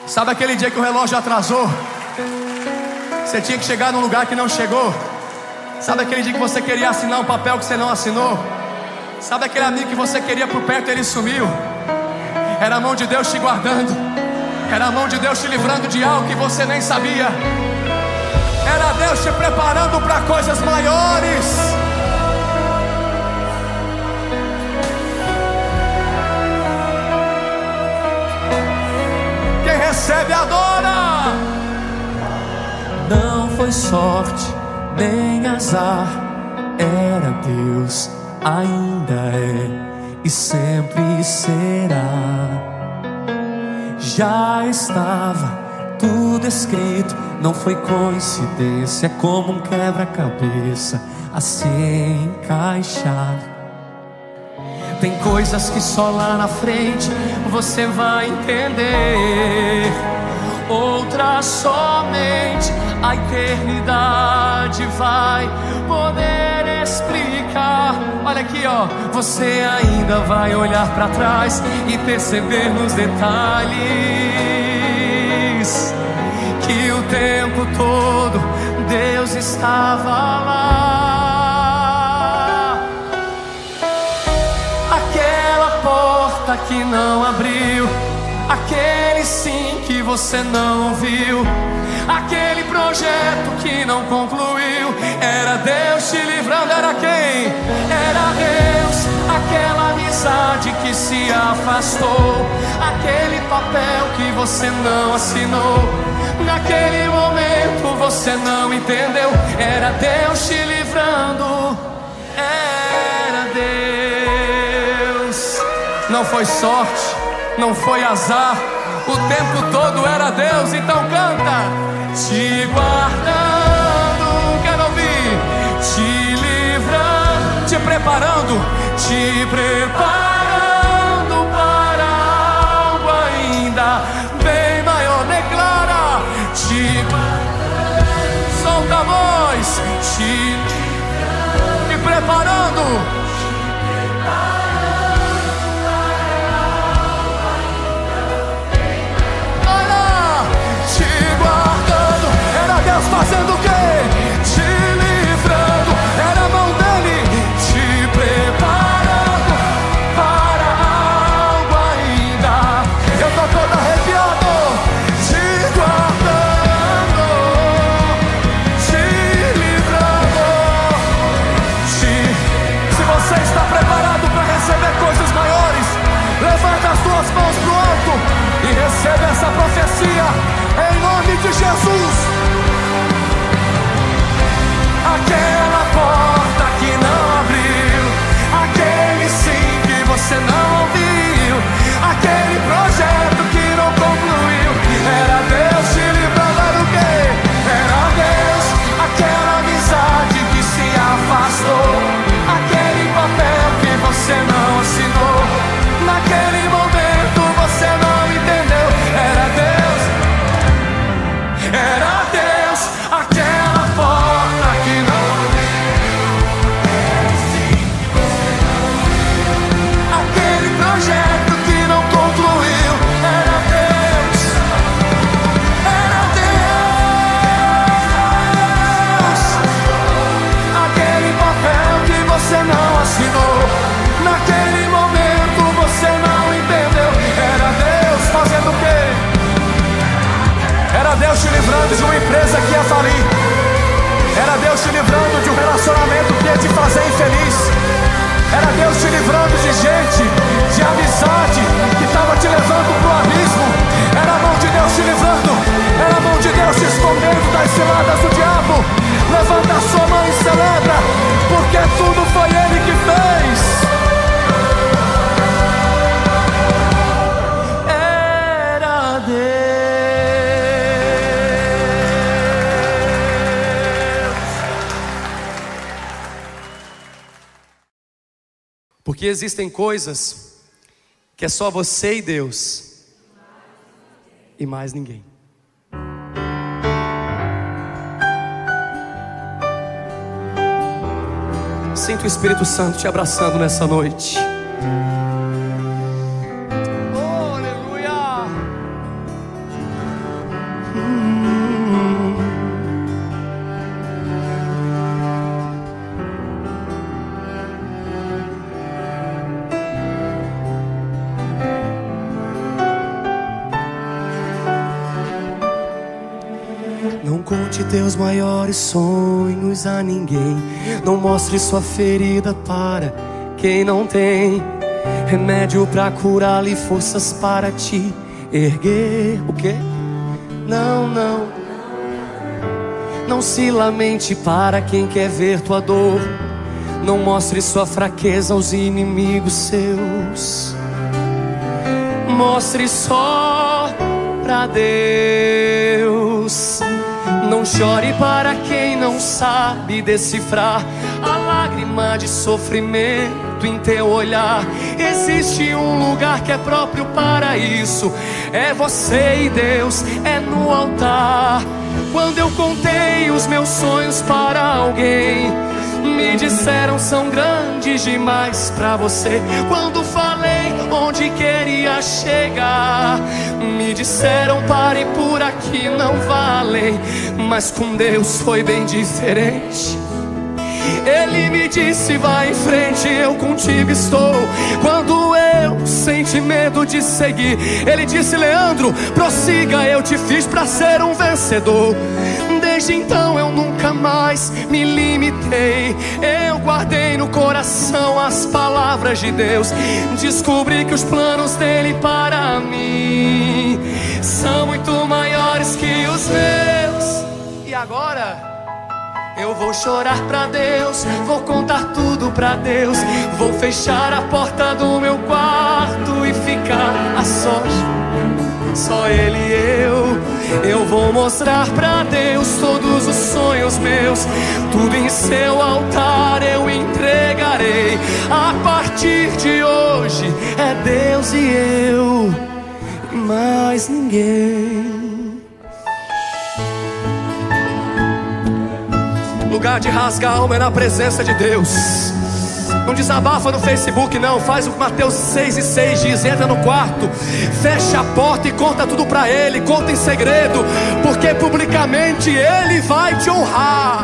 Sabe aquele dia que o relógio atrasou? Você tinha que chegar num lugar que não chegou. Sabe aquele dia que você queria assinar um papel que você não assinou? Sabe aquele amigo que você queria por perto e ele sumiu? Era a mão de Deus te guardando. Era a mão de Deus te livrando de algo que você nem sabia. Era Deus te preparando para coisas maiores. Quem recebe, adora. Não foi sorte, nem azar. Era Deus, ainda é e sempre será. Já estava tudo escrito, não foi coincidência, é como um quebra-cabeça a se encaixar. Tem coisas que só lá na frente você vai entender, outras somente a eternidade vai poder explicar. Olha aqui, ó, você ainda vai olhar para trás e perceber nos detalhes que o tempo todo Deus estava lá. Aquela porta que não abriu, aquele sim que você não viu, aquele projeto que não concluiu, era Deus te livrando. Era quem? Era Deus. Aquela amizade que se afastou, aquele papel que você não assinou, naquele momento você não entendeu, era Deus te livrando. Era Deus. Não foi sorte, não foi azar, o tempo todo era Deus. Então canta. Te guardando, quero ouvir. Te livrando, te preparando para algo ainda bem maior. Declara. Te guardando, solta a voz. Te preparando. Fazendo o quê? Te livrando. Era a mão dele te preparando para algo ainda. Eu tô todo arrepiado. Te guardando, te livrando. Se você está preparado para receber coisas maiores, levanta as suas mãos pro alto e receba essa profecia em nome de Jesus. Aquela porta que não abriu, aquele sim que você não ouviu, aquele projeto que não concluiu, era Deus te livrando. Era o quê? Era Deus. Aquela amizade que se afastou, aquele papel que você não assinou, naquele momento você não entendeu, era Deus. Era Deus. Aquela porta que não abriu, aquele projeto que não concluiu, era Deus. Era Deus. Aquele papel que você não assinou, naquele momento você não entendeu, era Deus. Fazendo o quê? Era Deus te livrando de uma empresa que ia falir. Era Deus te livrando de um relacionamento que ia te fazer infeliz. Era Deus te livrando de gente, de amizade que estava te levando pro abismo. Era a mão de Deus te livrando. Era a mão de Deus te escondendo das ciladas do diabo. Levanta a sua mão e celebra, porque tudo foi Ele que fez. Era Deus. Porque existem coisas que é só você e Deus e mais ninguém. Sinto o Espírito Santo te abraçando nessa noite. Oh, aleluia! conte teus maiores sonhos a ninguém. Não mostre sua ferida para quem não tem remédio pra curá-la e forças para te erguer. O quê? Não, não. Não se lamente para quem quer ver tua dor. Não mostre sua fraqueza aos inimigos seus. Mostre só pra Deus. Não chore para quem não sabe decifrar a lágrima de sofrimento em teu olhar. Existe um lugar que é próprio para isso. É você e Deus, é no altar. Quando eu contei os meus sonhos para alguém, me disseram são grandes demais pra você. Quando falei onde queria chegar, me disseram pare por aqui, não valem. Mas com Deus foi bem diferente. Ele me disse vai em frente, eu contigo estou. Quando eu senti medo de seguir, ele disse Leandro, prossiga, eu te fiz pra ser um vencedor. Desde então eu nunca mais me limitei. Eu guardei no coração as palavras de Deus. Descobri que os planos dele para mim são muito maiores que os meus. E agora? Eu vou chorar pra Deus, vou contar tudo pra Deus. Vou fechar a porta do meu quarto e ficar a sós, só ele e eu. Eu vou mostrar pra Deus todos os sonhos meus. Tudo em seu altar eu entregarei. A partir de hoje é Deus e eu, e mais ninguém. Lugar de rasgar a alma é na presença de Deus. Não desabafa no Facebook não. Faz o que Mateus 6:6 diz. Entra no quarto, fecha a porta e conta tudo pra ele. Conta em segredo, porque publicamente ele vai te honrar.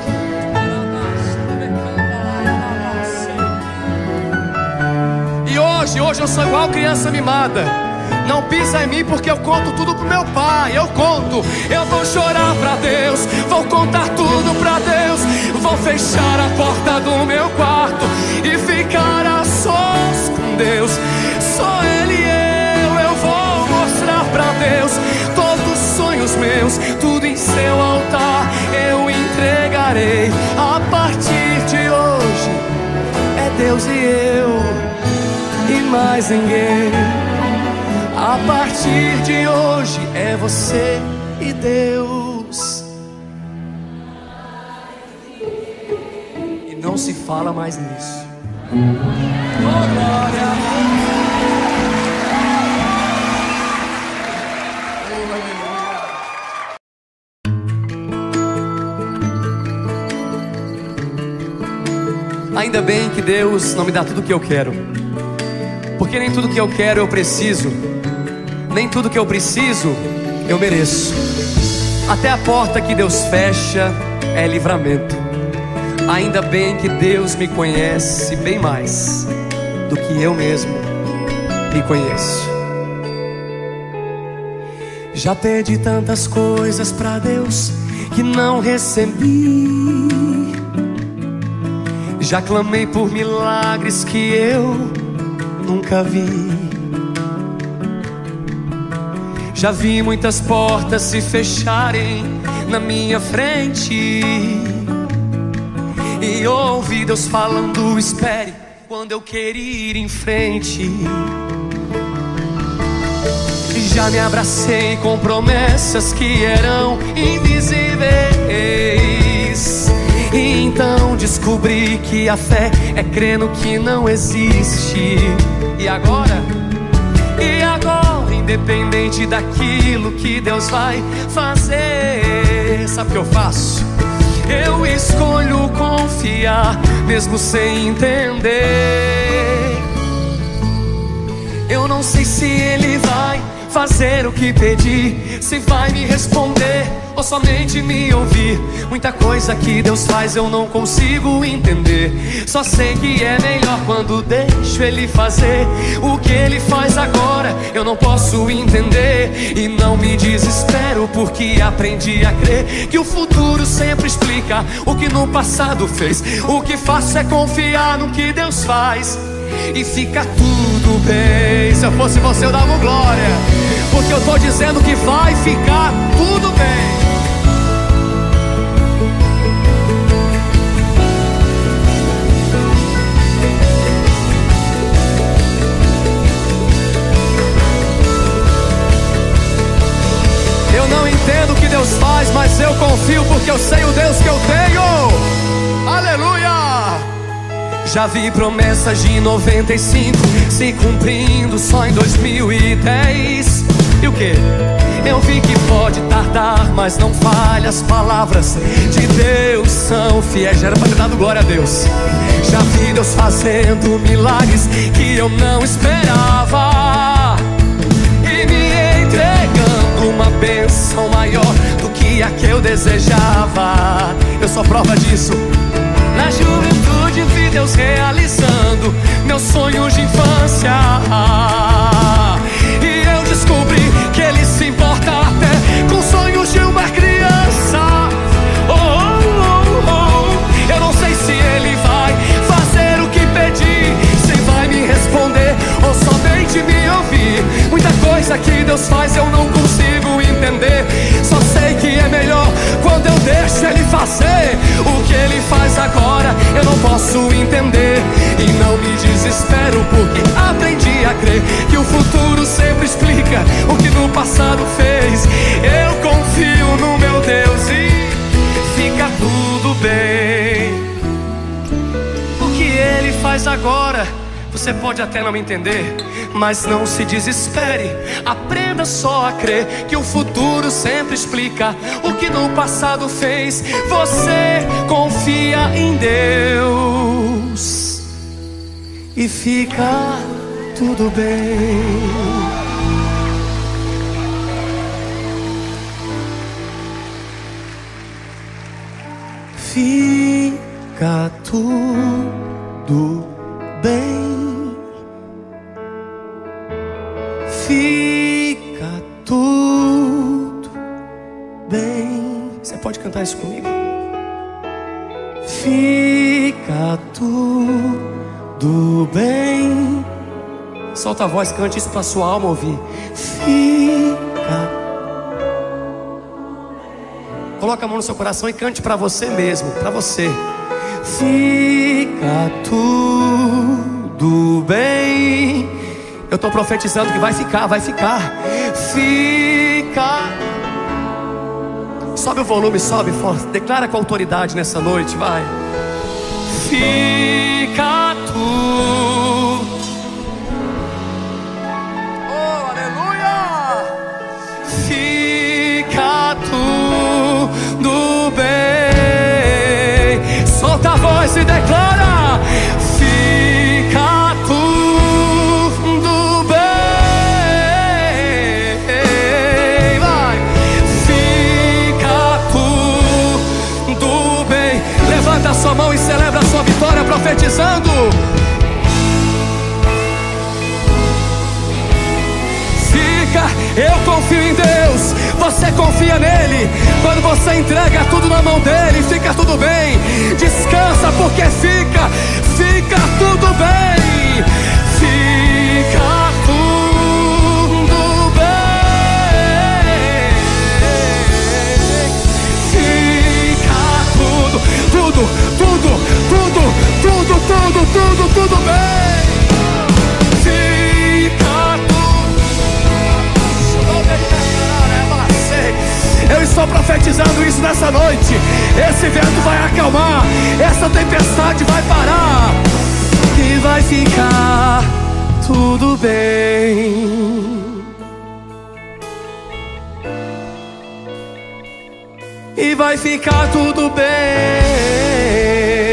E hoje eu sou igual criança mimada. Não pisa em mim porque eu conto tudo pro meu pai. Eu conto, eu vou chorar pra Deus, vou contar tudo pra Deus. Vou fechar a porta do meu quarto e ficar a sós com Deus. Só ele e eu vou mostrar pra Deus todos os sonhos meus. Tudo em seu altar eu entregarei. A partir de hoje é Deus e eu, e mais ninguém. A partir de hoje é você e Deus, e não se fala mais nisso. Oh, glória. Ainda bem que Deus não me dá tudo o que eu quero, porque nem tudo que eu quero eu preciso. Nem tudo que eu preciso eu mereço. Até a porta que Deus fecha é livramento. Ainda bem que Deus me conhece bem mais do que eu mesmo me conheço. Já pedi tantas coisas pra Deus que não recebi. Já clamei por milagres que eu nunca vi. Já vi muitas portas se fecharem na minha frente, e ouvi Deus falando espere quando eu queria ir em frente. Já me abracei com promessas que eram invisíveis, e então descobri que a fé é crer no que não existe. E agora, independente daquilo que Deus vai fazer, sabe o que eu faço? Eu escolho confiar, mesmo sem entender. Eu não sei se Ele vai fazer o que pedi. Se vai me responder ou somente me ouvir. Muita coisa que Deus faz eu não consigo entender. Só sei que é melhor quando deixo Ele fazer. O que Ele faz agora eu não posso entender. E não me desespero porque aprendi a crer que o futuro sempre explica o que no passado fez. O que faço é confiar no que Deus faz e fica tudo bem. Se eu fosse você eu dava glória, porque eu tô dizendo que vai ficar tudo bem. Eu não entendo o que Deus faz, mas eu confio porque eu sei o Deus que eu tenho. Aleluia! Já vi promessas de 95 se cumprindo só em 2010. E o que? Eu vi que pode tardar, mas não falha. As palavras de Deus são fiéis. Já era pra ter dado glória a Deus. Já vi Deus fazendo milagres que eu não esperava e me entregando uma bênção maior do que a que eu desejava. Eu sou prova disso. Na juventude vi Deus realizando meus sonhos de infância. E eu descobri que Ele se importa até com sonhos de uma criança. Oh, oh, oh. Eu não sei se Ele vai fazer o que pedi, se vai me responder ou somente me ouvir. Muita coisa que Deus faz eu não consigo entender. Só sei que é melhor quando eu deixo Ele fazer. O que Ele faz agora eu não posso entender. E não me desespero porque aprendi a crer que o futuro sempre explica o que no passado fez. Eu confio no meu Deus e fica tudo bem. O que Ele faz agora você pode até não entender, mas não se desespere. Aprenda só a crer que o futuro sempre explica o que no passado fez. Você confia em Deus e fica tudo bem. Fica tudo bem. Fica tudo bem. Você pode cantar isso comigo? Fica tudo bem. Solta a voz, cante isso pra sua alma ouvir. Fica. Coloca a mão no seu coração e cante pra você mesmo, pra você. Fica tudo bem. Eu estou profetizando que vai ficar, vai ficar. Fica. Sobe o volume, sobe forte. Declara com autoridade nessa noite, vai. Fica tudo. Oh, aleluia. Fica tudo bem. Solta a voz e declara. Fica tudo. Levanta a sua mão e celebra a sua vitória profetizando. Fica, eu confio em Deus, você confia nele. Quando você entrega tudo na mão dele, fica tudo bem. Descansa porque fica tudo bem. Fica tudo bem. Fica tudo bem. Fica tudo. Eu estou profetizando isso nessa noite. Esse vento vai acalmar, essa tempestade vai parar e vai ficar tudo bem. E vai ficar tudo bem.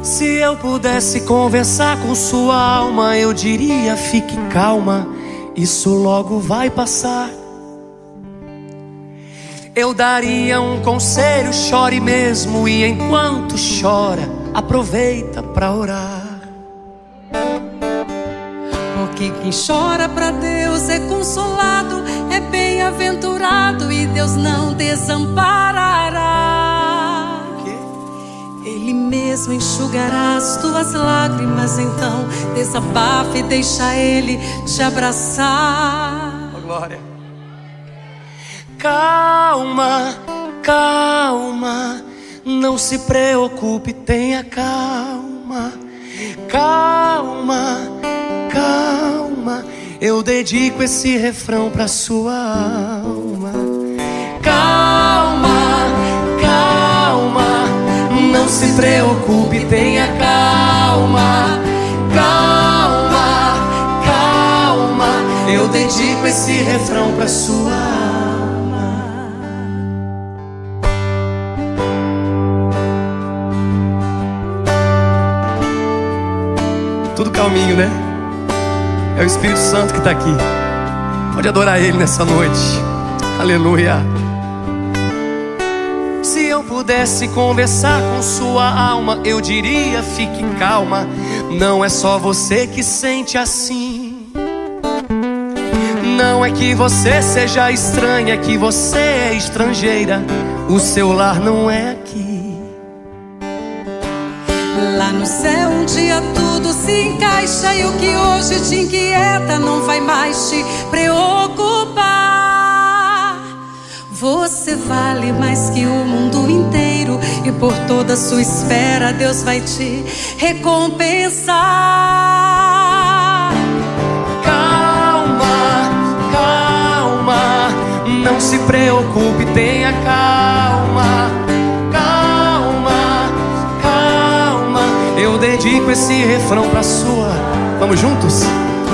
Se eu pudesse conversar com sua alma, eu diria: fique calma, isso logo vai passar. Eu daria um conselho: chore mesmo, e enquanto chora, aproveita pra orar. Porque quem chora pra Deus é consolado, é bem-aventurado, e Deus não desamparará. Ele mesmo enxugará as tuas lágrimas, então desabafa e deixa Ele te abraçar. Oh, glória. Calma, calma, não se preocupe, tenha calma. Calma, calma, eu dedico esse refrão pra sua alma. Calma, calma, não se preocupe, tenha calma. Calma, calma, eu dedico esse refrão pra sua alma. Tudo calminho, né? É o Espírito Santo que está aqui. Pode adorar Ele nessa noite. Aleluia. Se eu pudesse conversar com sua alma, eu diria: fique calma, não é só você que sente assim. Não é que você seja estranha, é que você é estrangeira. O seu lar não é aqui. Lá no céu um dia tudo se encaixa, e o que hoje te inquieta não vai mais te preocupar. Você vale mais que o mundo inteiro, e por toda a sua espera Deus vai te recompensar. Calma, calma, não se preocupe, tenha calma. Eu dedico esse refrão pra sua. Vamos juntos?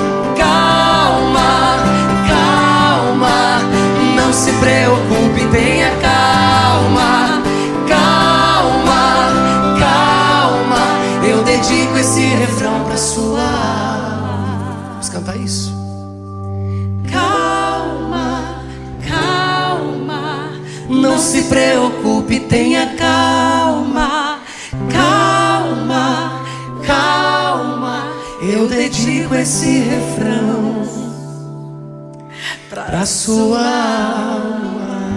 Calma, calma, não se preocupe, tenha calma. Calma, calma, eu dedico esse refrão pra sua alma. Vamos cantar isso? Calma, calma, não se preocupe, tenha calma. Calma, calma, eu dedico esse refrão pra sua alma.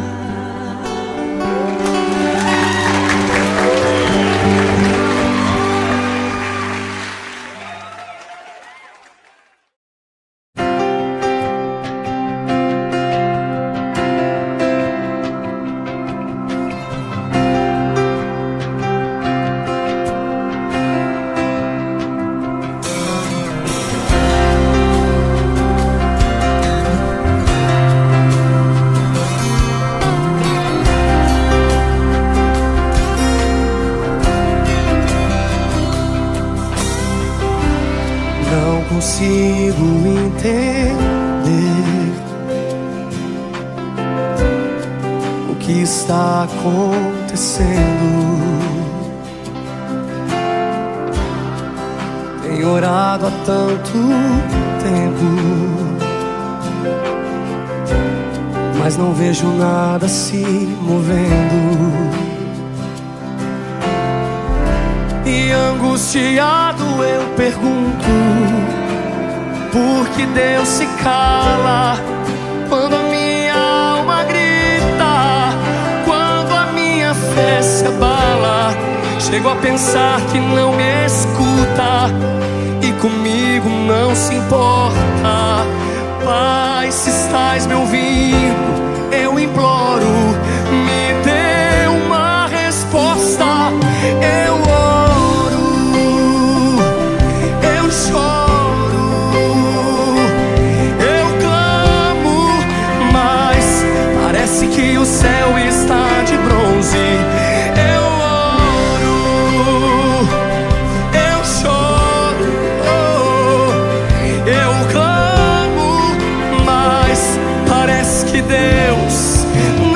Consigo entender o que está acontecendo. Tenho orado há tanto tempo, mas não vejo nada se movendo. E angustiado eu pergunto: por que Deus se cala quando a minha alma grita, quando a minha fé se abala? Chego a pensar que não me escuta e comigo não se importa. Pai, se estás me ouvindo, eu imploro, me dê uma resposta. Eu oro, eu choro, eu clamo, mas parece que o céu está de bronze. Eu oro, eu choro, eu clamo, mas parece que Deus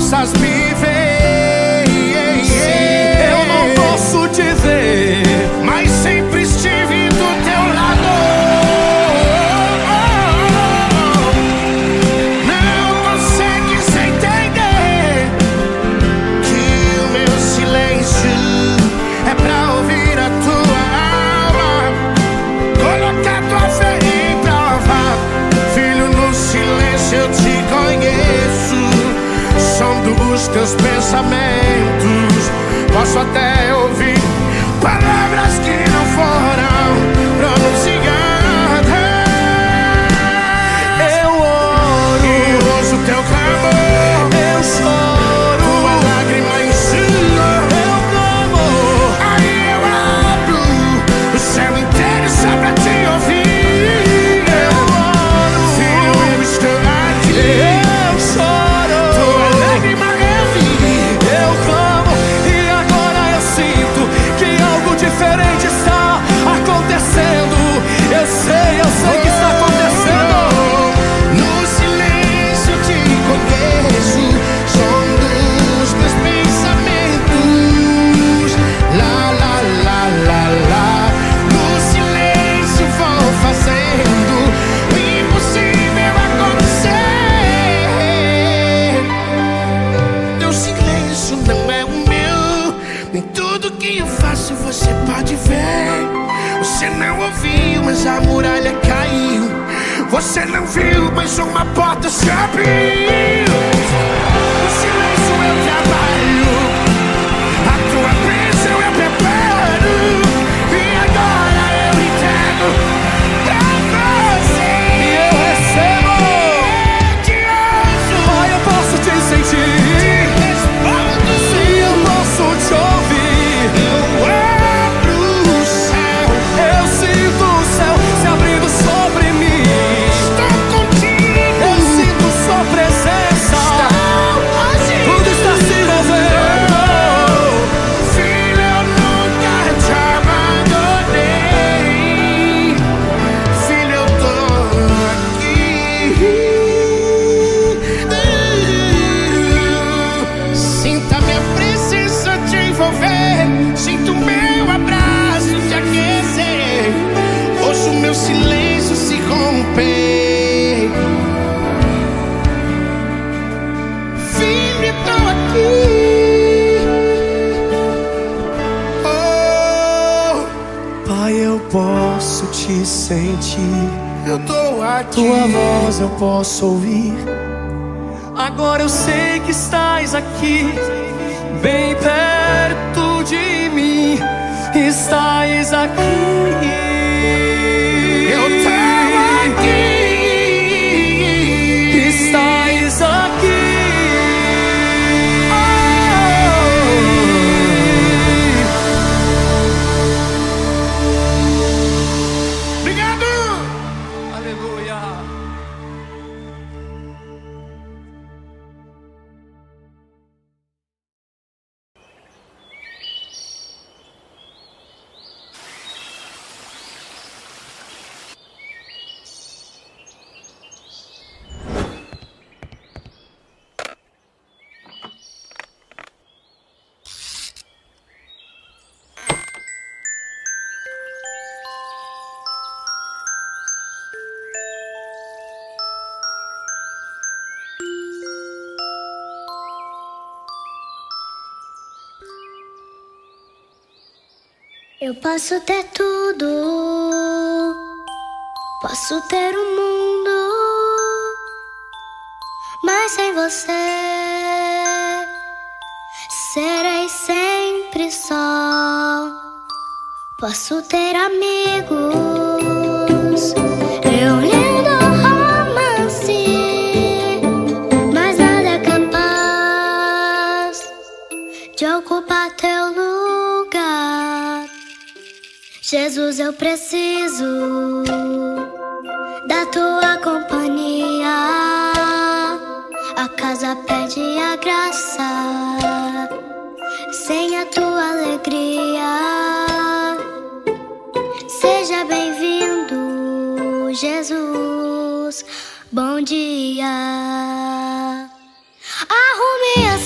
possas me ver. Eu não posso te ver, mas sempre estive do teu lado. Não consegues entender que o meu silêncio é pra ouvir a tua alma, colocar tua fé em prova. Filho, no silêncio eu te conheço, som dos teus pensamentos. Posso até ouvir palavras que não foram pronunciadas. eu oro, E ouço teu clamor, eu choro, tua lágrima em cima. eu clamo. Aí eu abro o céu inteiro só pra te ouvir. Eu oro, Filho, eu estou aqui. eu choro, Tua lágrima eu vi. eu clamo. E agora eu sinto que algo diferente está acontecendo. Eu sei que está acontecendo. No silêncio te conheço, som dos teus pensamentos. Lá, lá, lá, lá, lá. No silêncio vou fazendo o impossível acontecer. Teu silêncio não é o meu, nem tudo que eu faço você pode ver. Você não ouviu, mas a muralha caiu. Você não viu, mas uma porta se abriu. No silêncio eu trabalho, a tua bênção eu preparo. E agora eu entrego pra você. E eu recebo. Eu te ouço, Pai, eu posso te sentir. te respondo. Se eu posso te ouvir, Eu abro o céu, eu sinto o céu se abrindo sobre mim. estou contigo. Eu sinto sua presença. Tudo está se movendo. Filho, eu nunca te abandonei. Filho, eu tô aqui. Sinta minha presença te envolver. Sinto meu abraço te aquecer. Ouço meu silêncio se romper. Filho, eu tô aqui. Oh, Pai, eu posso te sentir. eu tô aqui. Tua voz eu posso ouvir. Agora eu sei que estás aqui, bem perto de mim. Estás aqui. Eu tô aqui. Estás aqui. Obrigado. Aleluia. Eu posso ter tudo, posso ter o mundo, mas sem você serei sempre só. Posso ter amigos, eu lindo romance, mas nada é capaz de ocupar teu lugar. Jesus, eu preciso da tua companhia. A casa pede a graça, sem a tua alegria. Seja bem-vindo, Jesus. Bom dia. Arrume as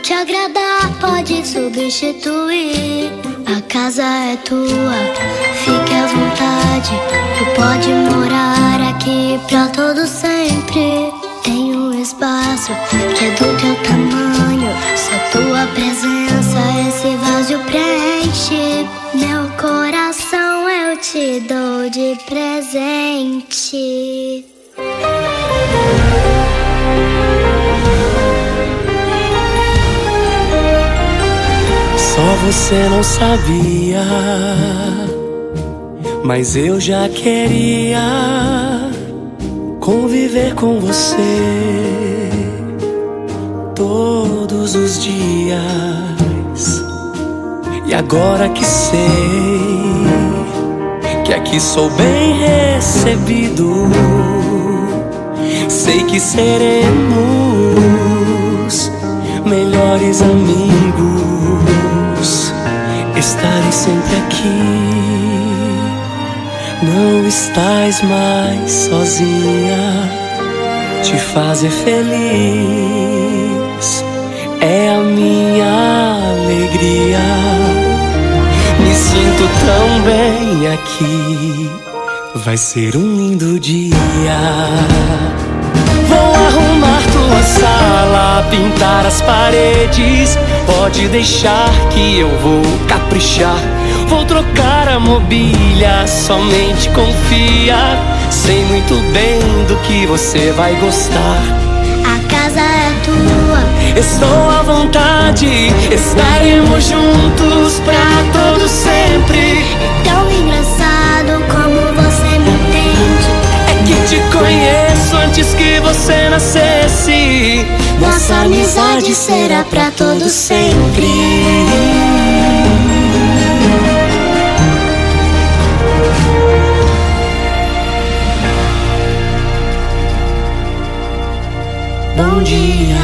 te agradar, pode substituir. A casa é tua, fique à vontade. Tu pode morar aqui pra todo sempre. Tem um espaço que é do teu tamanho. Só tua presença esse vazio preenche. Meu coração eu te dou de presente. Só você não sabia, mas eu já queria conviver com você todos os dias. E agora que sei que aqui sou bem recebido, sei que seremos melhores amigos. Estarei sempre aqui, não estás mais sozinha. Te fazer feliz é a minha alegria. Me sinto tão bem aqui, vai ser um lindo dia. Vou arrumar tua sala, pintar as paredes. Pode deixar que eu vou caprichar. Vou trocar a mobília, somente confia. Sei muito bem do que você vai gostar. A casa é tua, estou à vontade. Estaremos juntos pra todo sempre. tão engraçado como você me entende. É que te conheço antes que você nascesse. Nossa amizade será pra todo sempre. Bom dia.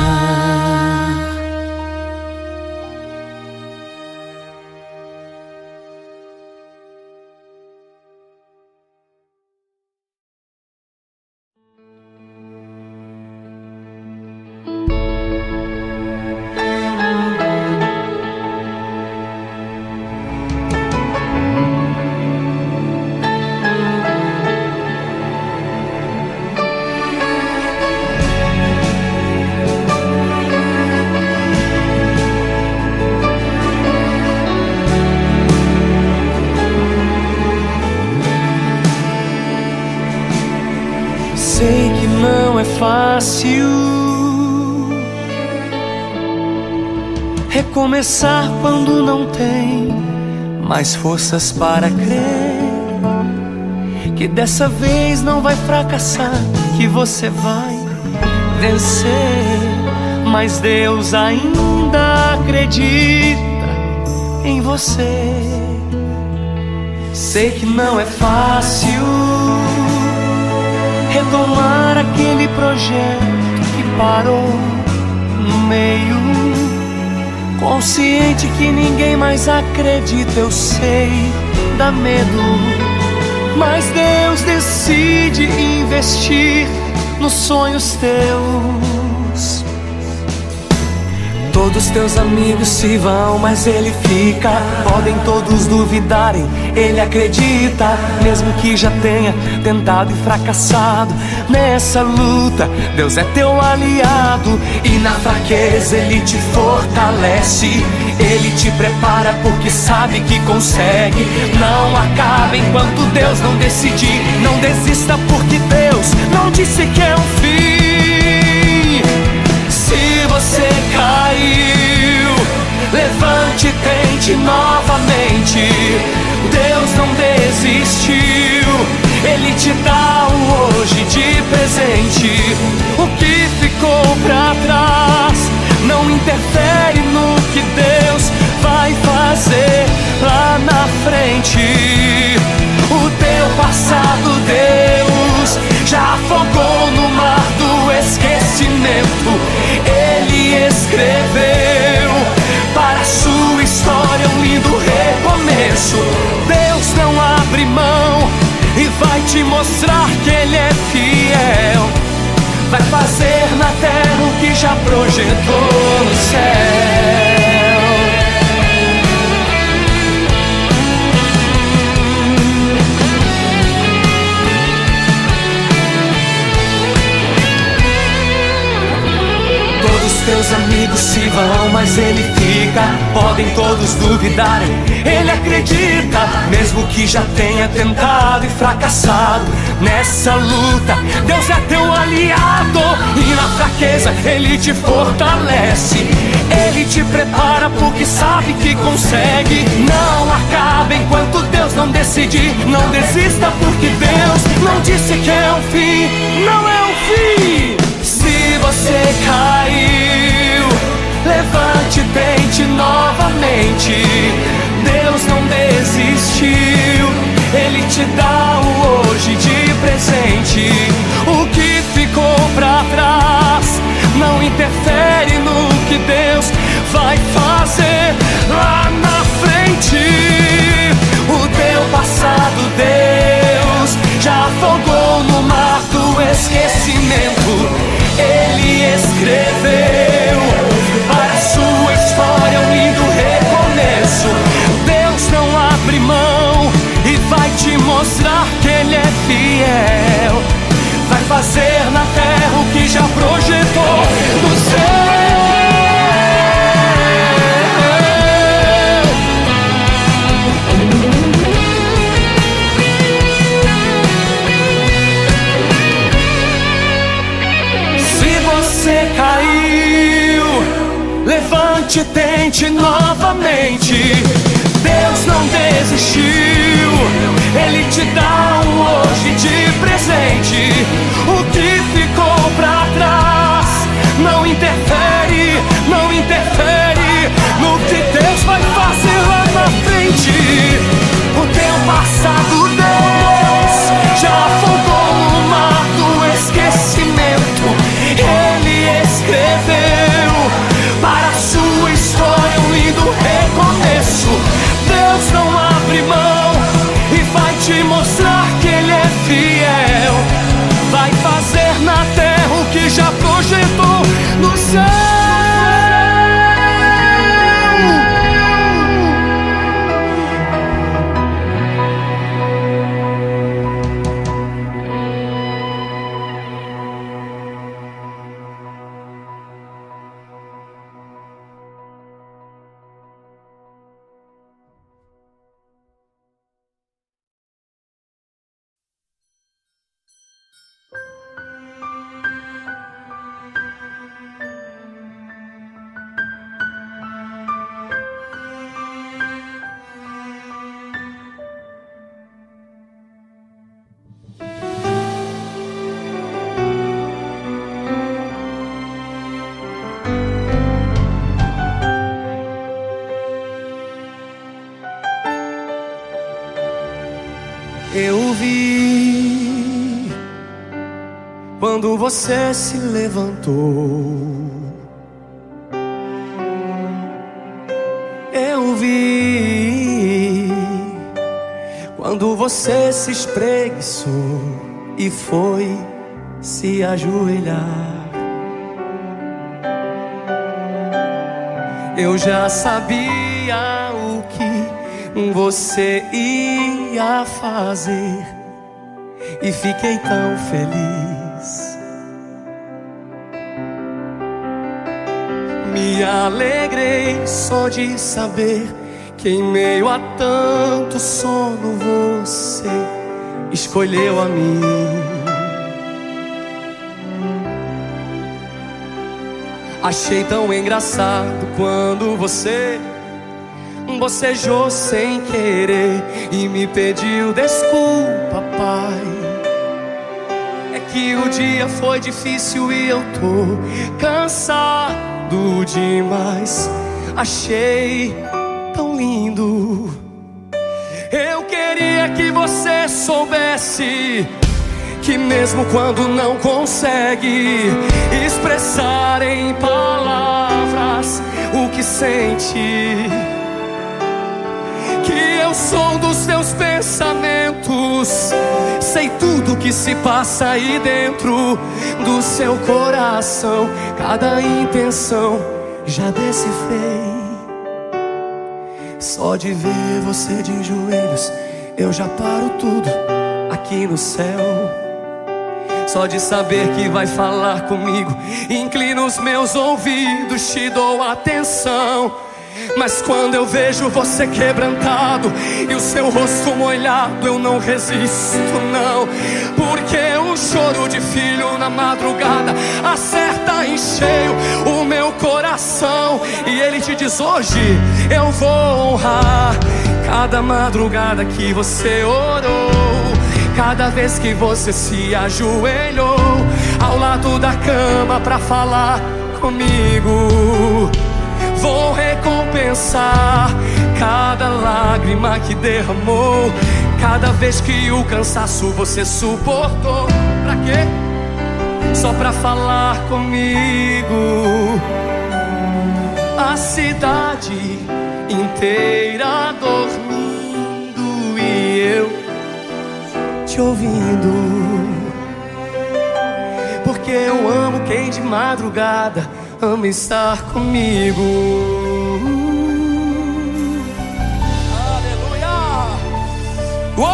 Sei que não é fácil recomeçar quando não tem mais forças para crer que dessa vez não vai fracassar, que você vai vencer. Mas Deus ainda acredita em você. Sei que não é fácil retomar aquele projeto que parou no meio. Consciente que ninguém mais acredita, eu sei, dá medo. Mas Deus decide investir nos sonhos teus. Todos teus amigos se vão, mas ele fica. Podem todos duvidarem, ele acredita. Mesmo que já tenha tentado e fracassado nessa luta, Deus é teu aliado. E na fraqueza ele te fortalece. Ele te prepara porque sabe que consegue. Não acaba enquanto Deus não decidir. Não desista porque Deus não disse que é um fim. Se você caiu, levante e tente novamente. Deus não desistiu, Ele te dá o hoje de presente. O que ficou pra trás não interfere no que Deus vai fazer lá na frente. O teu passado Deus já afogou no mar do esquecimento. Ele escreveu para a sua história um lindo recomeço. Deus não abre mão e vai te mostrar que Ele é fiel. Vai fazer na terra o que já projetou no céu. Teus amigos se vão, mas ele fica. Podem todos duvidarem, ele acredita. Mesmo que já tenha tentado e fracassado nessa luta, Deus é teu aliado. E na fraqueza ele te fortalece. Ele te prepara porque sabe que consegue. Não acaba enquanto Deus não decidir. Não desista porque Deus não disse que é o fim. Não é o fim. Se você caiu, levante e tente novamente. Deus não desistiu. Ele te dá o hoje de presente. O que ficou pra trás não interfere no que Deus vai fazer lá na frente. O teu passado Deus já afogou no mar do esquecimento. Ele escreveu para a sua história um lindo recomeço. Deus não abre mão e vai te mostrar que Ele é fiel. Vai fazer na terra o que já projetou no céu. Você caiu, levante e tente novamente. Deus não desistiu. Ele te dá um hoje de presente. O que ficou pra trás não interfere, não interfere no que Deus vai fazer lá na frente. O teu passado Deus já afogou no mar do esquecimento. Ele escreveu para a sua história um lindo recomeço. Deus não abre mão e vai te mostrar que Ele é fiel. Vai fazer na terra o que já projetou no céu. Eu vi quando você se levantou. Eu vi quando você se espreguiçou e foi se ajoelhar. Eu já sabia o que você ia fazer e fiquei tão feliz. Me alegrei só de saber que em meio a tanto sono você escolheu a mim. Achei tão engraçado quando você bocejou sem querer e me pediu desculpa, pai. É que o dia foi difícil e eu tô cansado demais. Achei tão lindo. Eu queria que você soubesse que mesmo quando não consegue expressar em palavras o que sente, que eu sou dos teus pensamentos pensamentos, sei tudo que se passa aí dentro do seu coração. Cada intenção já decifrei. Só de ver você de joelhos eu já paro tudo aqui no céu. Só de saber que vai falar comigo, inclino os meus ouvidos, te dou atenção. Mas quando eu vejo você quebrantado e o seu rosto molhado, eu não resisto não. Porque o choro de filho na madrugada acerta em cheio o meu coração. E ele te diz: hoje eu vou honrar cada madrugada que você orou, cada vez que você se ajoelhou ao lado da cama pra falar comigo. Vou recompensar cada lágrima que derramou, cada vez que o cansaço você suportou. Pra quê? Só pra falar comigo. A cidade inteira dormindo e eu te ouvindo. Porque eu amo quem de madrugada ama estar comigo. Aleluia! Uou!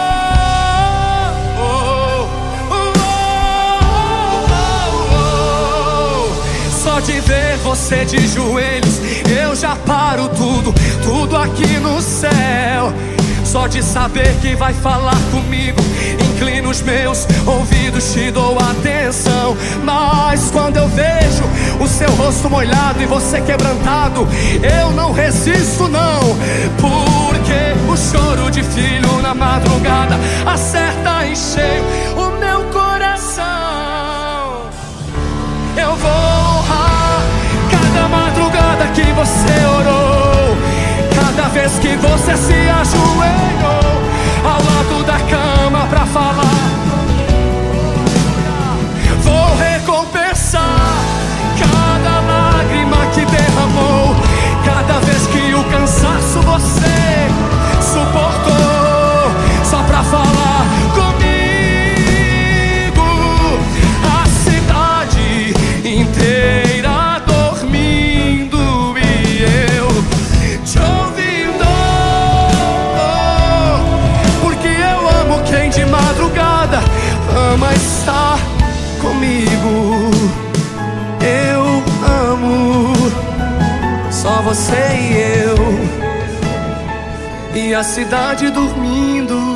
Só de ver você de joelhos eu já paro tudo, tudo aqui no céu. Só de saber que vai falar comigo, inclino os meus ouvidos, te dou atenção. Mas quando eu vejo o seu rosto molhado e você quebrantado, eu não resisto não. Porque o choro de filho na madrugada acerta em cheio o meu coração. Eu vou honrar cada madrugada que você orou, cada vez que você se ajoelhou ao lado da cama pra falar. Vou recompensar cada lágrima que derramou, cada vez que o cansaço você suportou, só pra falar comigo. A cidade inteira dormindo e eu te ouvindo. Porque eu amo quem de madrugada ama estar comigo. Eu amo só você e eu, e a cidade dormindo.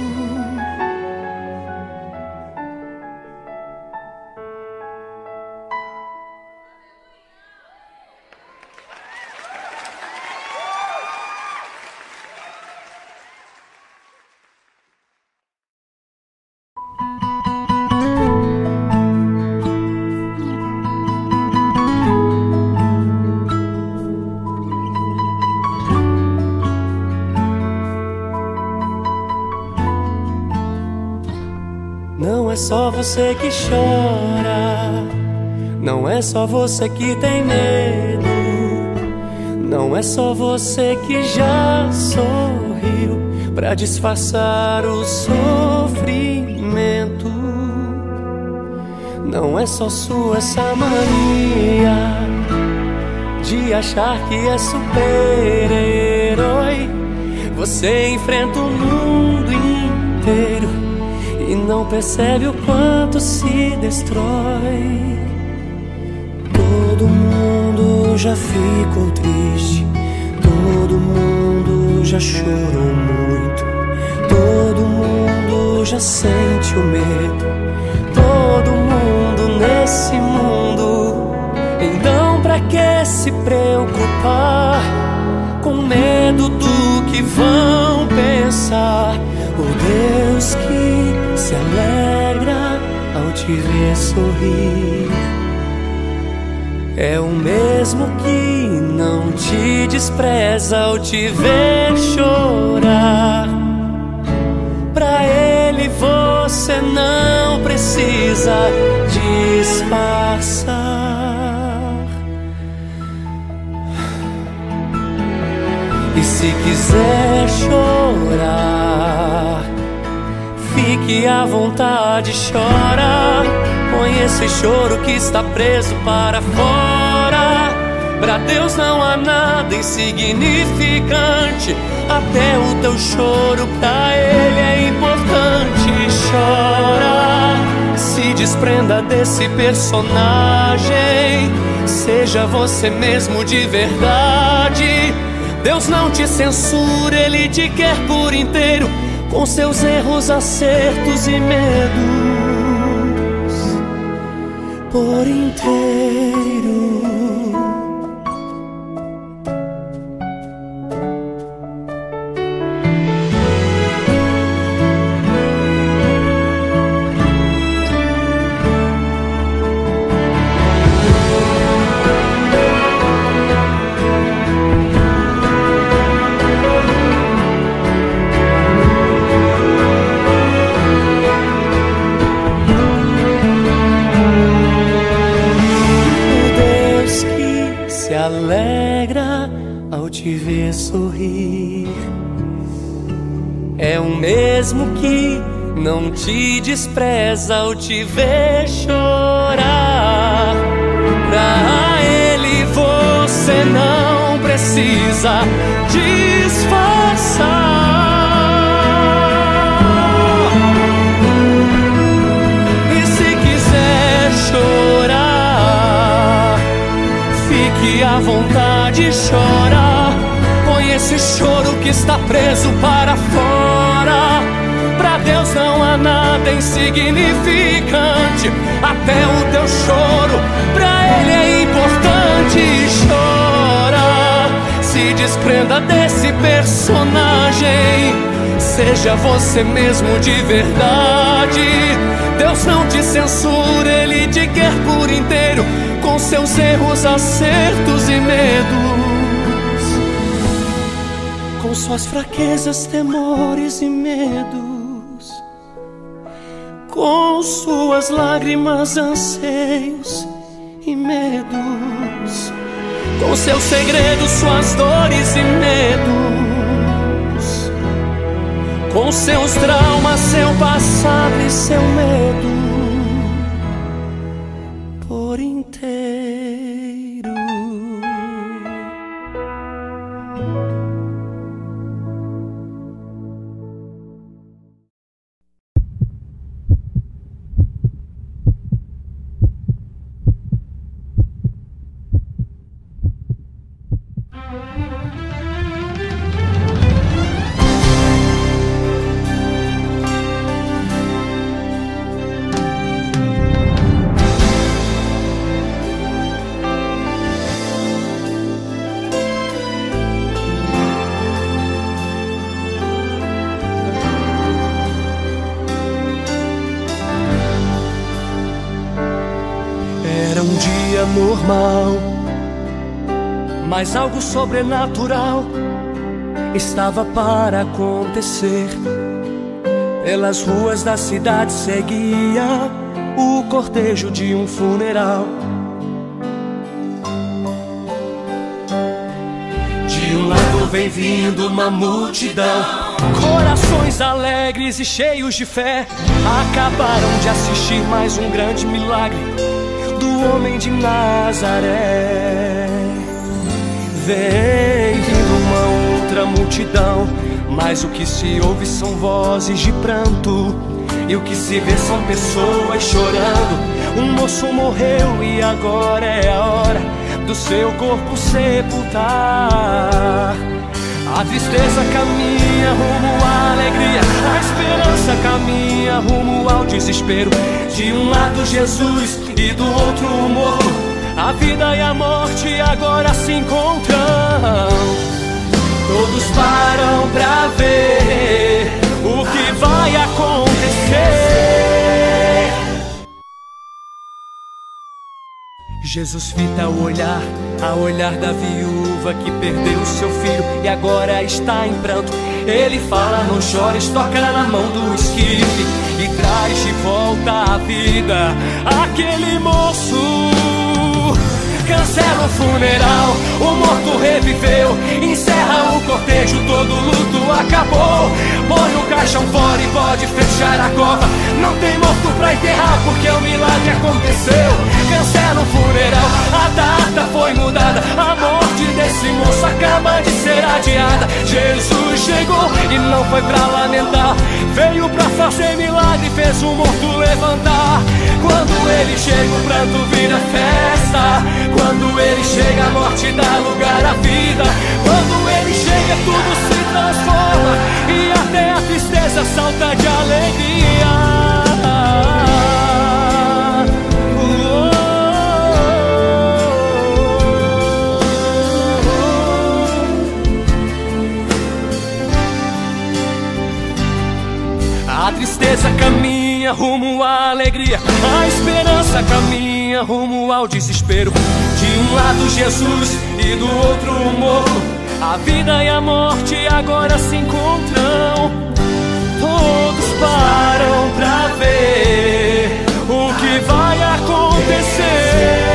Não é só você que chora, não é só você que tem medo, não é só você que já sorriu pra disfarçar o sofrimento. Não é só sua essa mania de achar que é super-herói. Você enfrenta o mundo inteiro e não percebe o quanto se destrói. Todo mundo já ficou triste, todo mundo já chorou muito, todo mundo já sente o medo, todo mundo nesse mundo. Então pra que se preocupar com medo do que vão pensar? O Deus que se alegra ao te ver sorrir é o mesmo que não te despreza ao te ver chorar. Pra Ele você não precisa disfarçar. E se quiser chorar, fique à vontade, chora. Põe esse choro que está preso para fora. Pra Deus não há nada insignificante. Até o teu choro pra Ele é importante. Chora, se desprenda desse personagem. Seja você mesmo de verdade. Deus não te censura, Ele te quer por inteiro, com seus erros, acertos e medos por inteiro. Alegra ao te ver sorrir, é o mesmo que não te despreza ao te ver chorar. Pra Ele você não precisa disfarçar. E se quiser chorar, fique à vontade, chora. Põe esse choro que está preso para fora. Pra Deus não há nada insignificante. Até o teu choro pra Ele é importante. Chora, se desprenda desse personagem. Seja você mesmo de verdade. Deus não te censura, Ele te quer por inteiro, com seus erros, acertos e medos, com suas fraquezas, temores e medos, com suas lágrimas, anseios e medos, com seus segredos, suas dores e medos, com seus traumas, seu passado e seu medo por inteiro. Um dia normal, mas algo sobrenatural estava para acontecer. Pelas ruas da cidade seguia o cortejo de um funeral. De um lado vem vindo uma multidão, corações alegres e cheios de fé, acabaram de assistir mais um grande milagre do homem de Nazaré. Vem vindo uma outra multidão, mas o que se ouve são vozes de pranto, e o que se vê são pessoas chorando. Um moço morreu e agora é a hora do seu corpo sepultar. A tristeza caminha rumo à alegria, a esperança caminha rumo ao desespero. De um lado Jesus e do outro o morto, a vida e a morte agora se encontram. Todos param pra ver o que vai acontecer. Jesus fita o olhar, a olhar da viúva que perdeu seu filho e agora está em pranto. Ele fala, não chores, toca na mão do esquife e traz de volta à vida aquele moço. Cancela o funeral, o morto reviveu, encerra o cortejo. pode fechar a cova. Não tem morto pra enterrar, porque o milagre aconteceu. Cancela o funeral, a data foi mudada. A morte desse moço acaba de ser adiada. Jesus chegou e não foi pra lamentar, veio pra fazer milagre, fez o morto levantar. Quando ele chega, o pranto vira festa. Quando ele chega, a morte dá lugar à vida. Quando ele chega, tudo se transforma e até a tristeza salta de alegria. A tristeza caminha rumo à alegria, a esperança caminha rumo ao desespero. De um lado Jesus e do outro o morto, a vida e a morte agora se encontram. Todos param pra ver o que vai acontecer.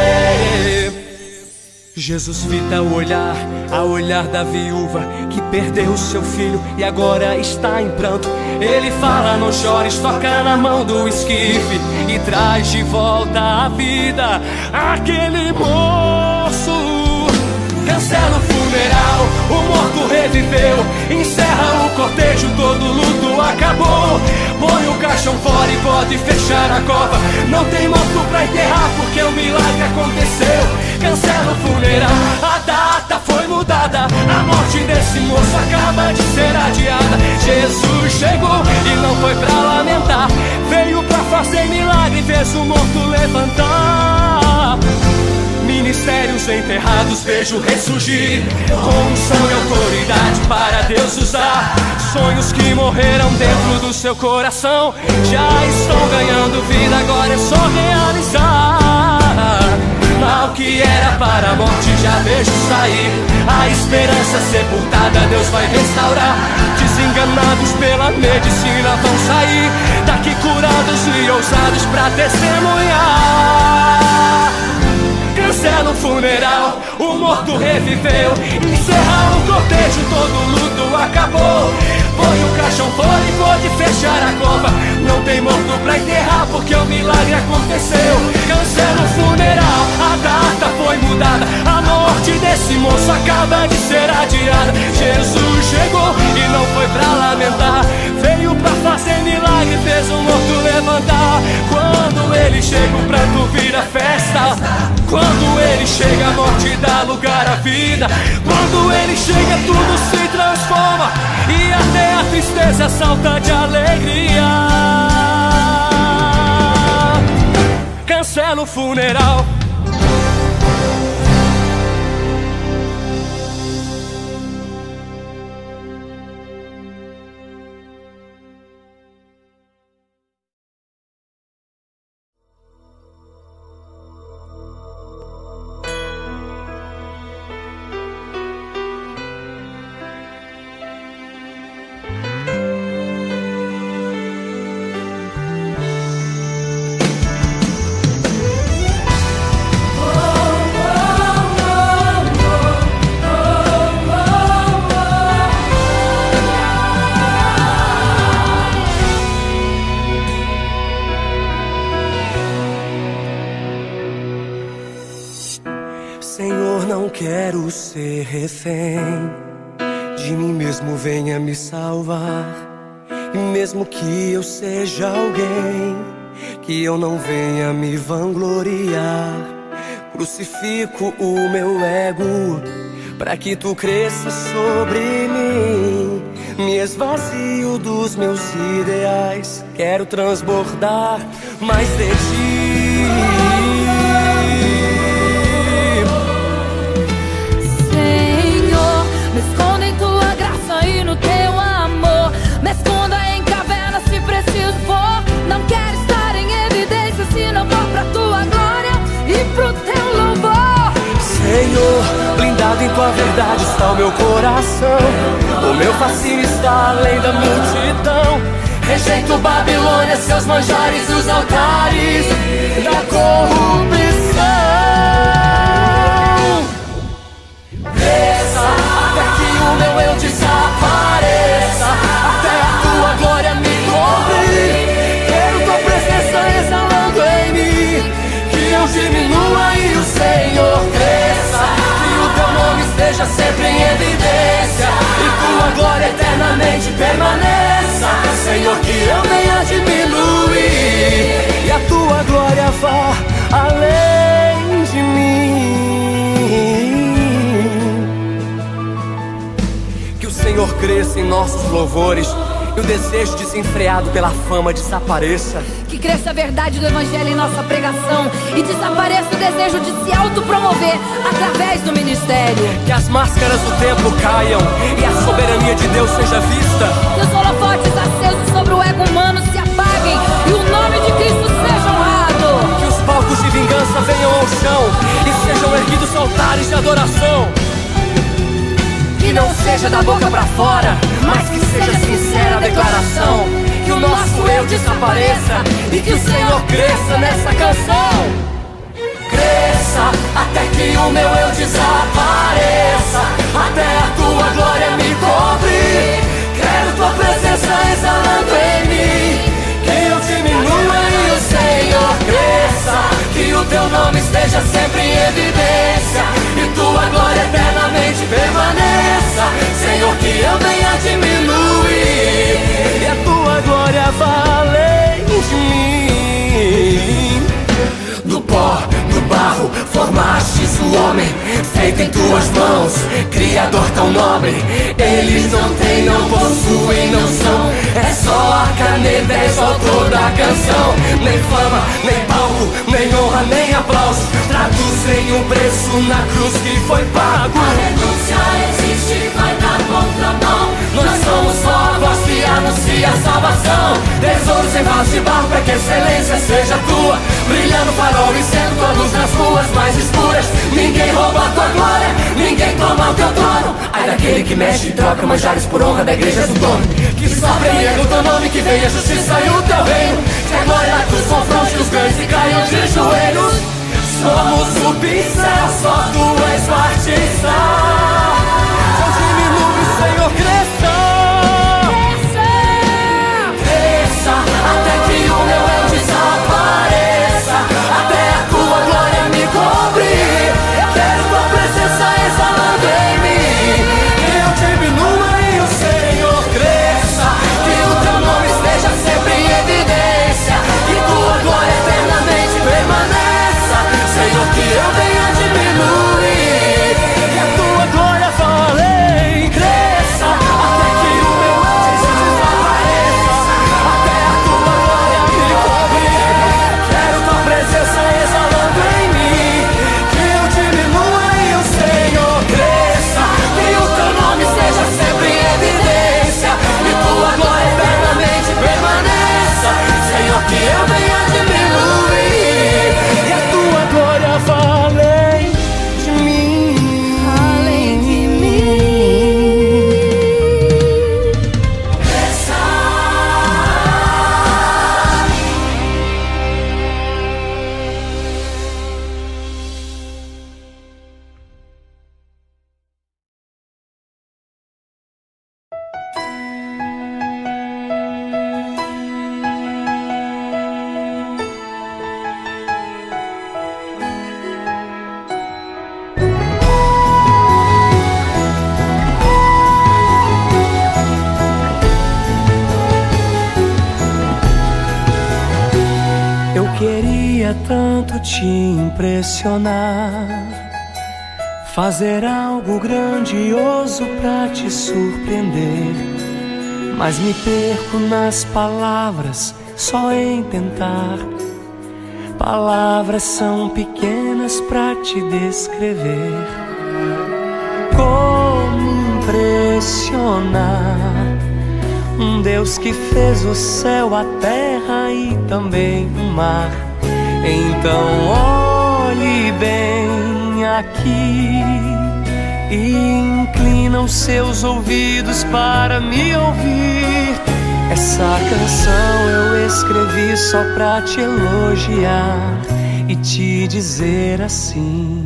Jesus fita o olhar, a olhar da viúva que perdeu seu filho e agora está em pranto. Ele fala: não chores, toca na mão do esquife e traz de volta à vida aquele moço. Cancela o funeral, o morto reviveu, encerra o cortejo, todo luto acabou. Põe o caixão fora e pode fechar a cova. Não tem morto pra enterrar, porque o milagre aconteceu. Cancela o funeral, a data foi mudada. A morte desse moço acaba de ser adiada. Jesus chegou e não foi pra lamentar, veio pra fazer milagre, fez o morto levantar. Ministérios enterrados vejo ressurgir, com unção e autoridade para Deus usar. Sonhos que morreram dentro do seu coração já estão ganhando vida, agora é só realizar. Mal que era para a morte já vejo sair, a esperança sepultada Deus vai restaurar. Desenganados pela medicina vão sair daqui curados e ousados pra testemunhar. Cancela o funeral, o morto reviveu, encerra o cortejo, todo luto acabou. Põe o caixão fora e pode fechar a cova. Não tem morto pra enterrar, porque o milagre aconteceu. Cancela o funeral, a data foi mudada. A morte desse moço acaba de ser adiada. Jesus chegou e não foi pra lamentar, veio pra fazer milagre, fez o morto levantar. Quando ele chega, o pranto vira festa. Quando ele chega, a morte dá lugar à vida. Quando ele chega, tudo se transforma e até a tristeza salta de alegria. Cancela o funeral. Senhor, não quero ser refém de mim mesmo, venha me salvar. E mesmo que eu seja alguém, que eu não venha me vangloriar. Crucifico o meu ego pra que tu cresças sobre mim. Me esvazio dos meus ideais, quero transbordar mais de ti. Senhor, me esconda em tua graça e no teu amor. Me esconda em cavernas se preciso for. Não quero estar em evidência se não for pra tua glória e pro teu louvor. Senhor, blindado em tua verdade está o meu coração. O meu fascínio está além da multidão. Rejeito Babilônia, seus manjares e os altares da corrupção. Desça até que o meu eu desapareça, até a tua glória me permaneça, Senhor, que eu venha diminuir e a tua glória vá além de mim. Que o Senhor cresça em nossos louvores e o desejo desenfreado pela fama desapareça. Que cresça a verdade do Evangelho em nossa pregação e desapareça o desejo de se autopromover através do ministério. Que as máscaras do tempo caiam e a soberania de Deus seja vista. Que os holofotes acesos sobre o ego humano se apaguem e o nome de Cristo seja honrado. Que os palcos de vingança venham ao chão e sejam erguidos altares de adoração. Que não seja da boca pra fora, mas que seja sincera a declaração. Que o nosso eu desapareça e que o Senhor cresça nessa canção. Cresça até que o meu eu desapareça, até a tua glória me cobrir. Quero tua presença exalando em mim. Que eu diminua e o Senhor cresça, que o teu nome esteja sempre em evidência e tua glória eternamente permaneça, Senhor, que eu venha diminuir e a tua glória vá além de mim. Do pó, do barro, formastes o homem, feito em tuas mãos, Criador tão nobre. Eles não têm, não possuem, não são, é só a caneta, és o autor da canção. Nem fama, nem palco, nem honra, nem aplauso traduzem o preço na cruz que foi pago. A renúncia existe, vai na contramão. Nós somos só a voz que anuncia a salvação. Tesouros em vasos de barro para que a excelência seja tua, brilhando farol e sendo tua luz nas ruas mais escuras. Ninguém rouba a tua glória, ninguém toma o teu trono. Ai daquele que mexe e troca manjares por honra da igreja do dono. Que só premia o teu nome, que venha a justiça e o teu reino. Que a glória dos confrontos os ganhos e caiam de joelhos. Somos o pincel, só tu és o artista. Deus diminui, Senhor, cresça. Cresça até que o meu eu desapareça, até a tua glória me cobrir. Quero tua presença exalando em mim. Que eu diminua e o Senhor cresça, que o teu nome esteja sempre em evidência e tua glória eternamente permaneça, Senhor, que eu venha diminuir e a tua glória vá além. Cresça até que o meu eu desapareça, até a tua glória me cobrir. Quero tua presença exalando em mim. Que eu diminua e o Senhor cresça, que o teu nome seja sempre em evidência e tua glória eternamente permaneça, Senhor, que eu venha diminuir e a tua glória vá além de mim. Além de mim. Eu queria tanto te impressionar, fazer algo grandioso pra te surpreender, mas me perco nas palavras, só em tentar. Palavras são pequenas pra te descrever. Como impressionar um Deus que fez o céu, a terra e também o mar? Então olhe bem aqui e inclina os seus ouvidos para me ouvir. Essa canção eu escrevi só pra te elogiar e te dizer assim: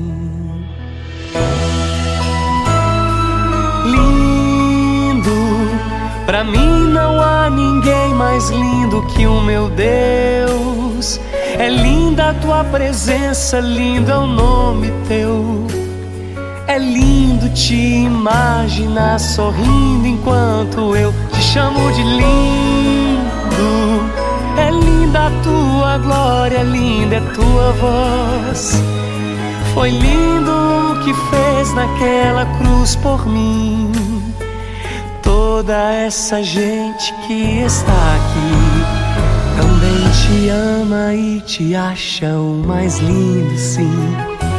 lindo, pra mim não há ninguém mais lindo que o meu Deus. É linda a tua presença, lindo é o nome teu. É lindo te imaginar sorrindo enquanto eu te chamo de lindo. É linda a tua glória, linda é tua voz. Foi lindo o que fez naquela cruz por mim. Toda essa gente que está aqui também te ama e te acha o mais lindo, sim.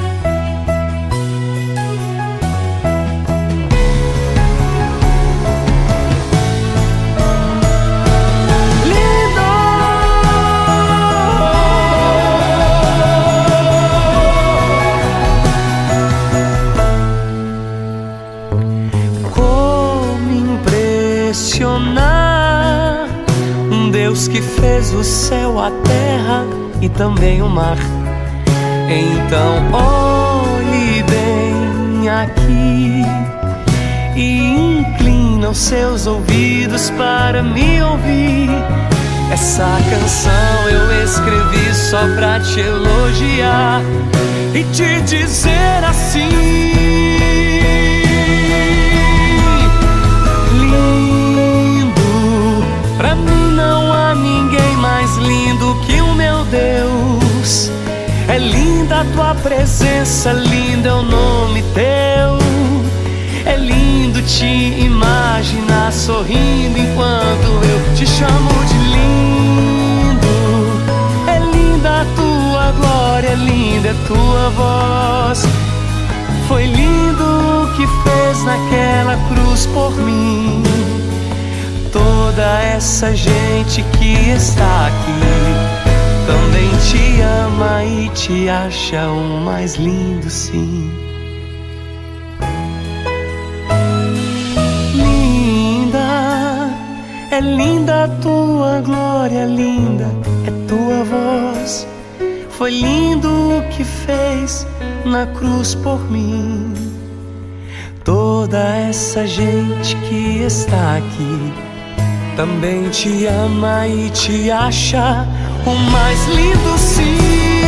Um Deus que fez o céu, a terra e também o mar. Então olhe bem aqui e inclina os seus ouvidos para me ouvir. Essa canção eu escrevi só pra te elogiar e te dizer assim: pra mim não há ninguém mais lindo que o meu Deus. É linda a tua presença, lindo é o nome teu. É lindo te imaginar sorrindo enquanto eu te chamo de lindo. É linda a tua glória, linda é tua voz. Foi lindo o que fez naquela cruz por mim. Toda essa gente que está aqui também te ama e te acha o mais lindo, sim. Linda, é linda a tua glória, linda é tua voz. Foi lindo o que fez na cruz por mim. Toda essa gente que está aqui também te ama e te acha o mais lindo, sim.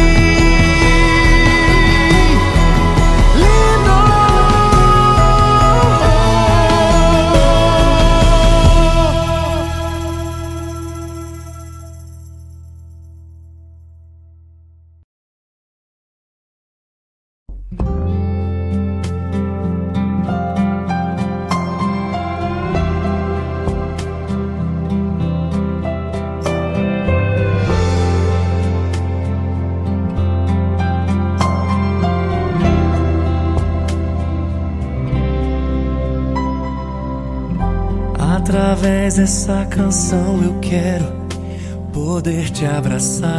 Através dessa canção eu quero poder te abraçar.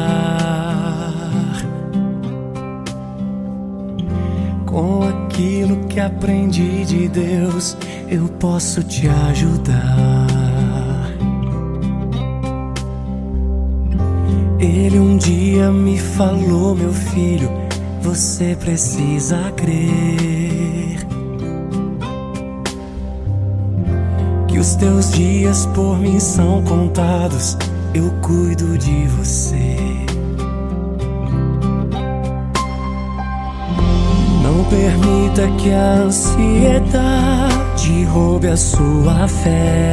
Com aquilo que aprendi de Deus, eu posso te ajudar. Ele um dia me falou: meu filho, você precisa crer que os teus dias por mim são contados. Eu cuido de você. Não permita que a ansiedade roube a sua fé.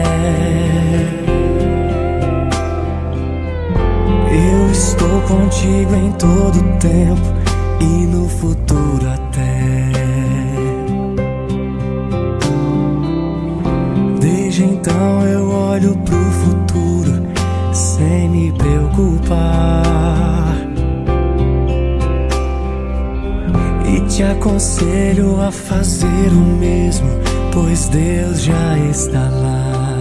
Eu estou contigo em todo tempo e no futuro até. Desde então eu olho pro futuro sem me preocupar e te aconselho a fazer o mesmo, pois Deus já está lá.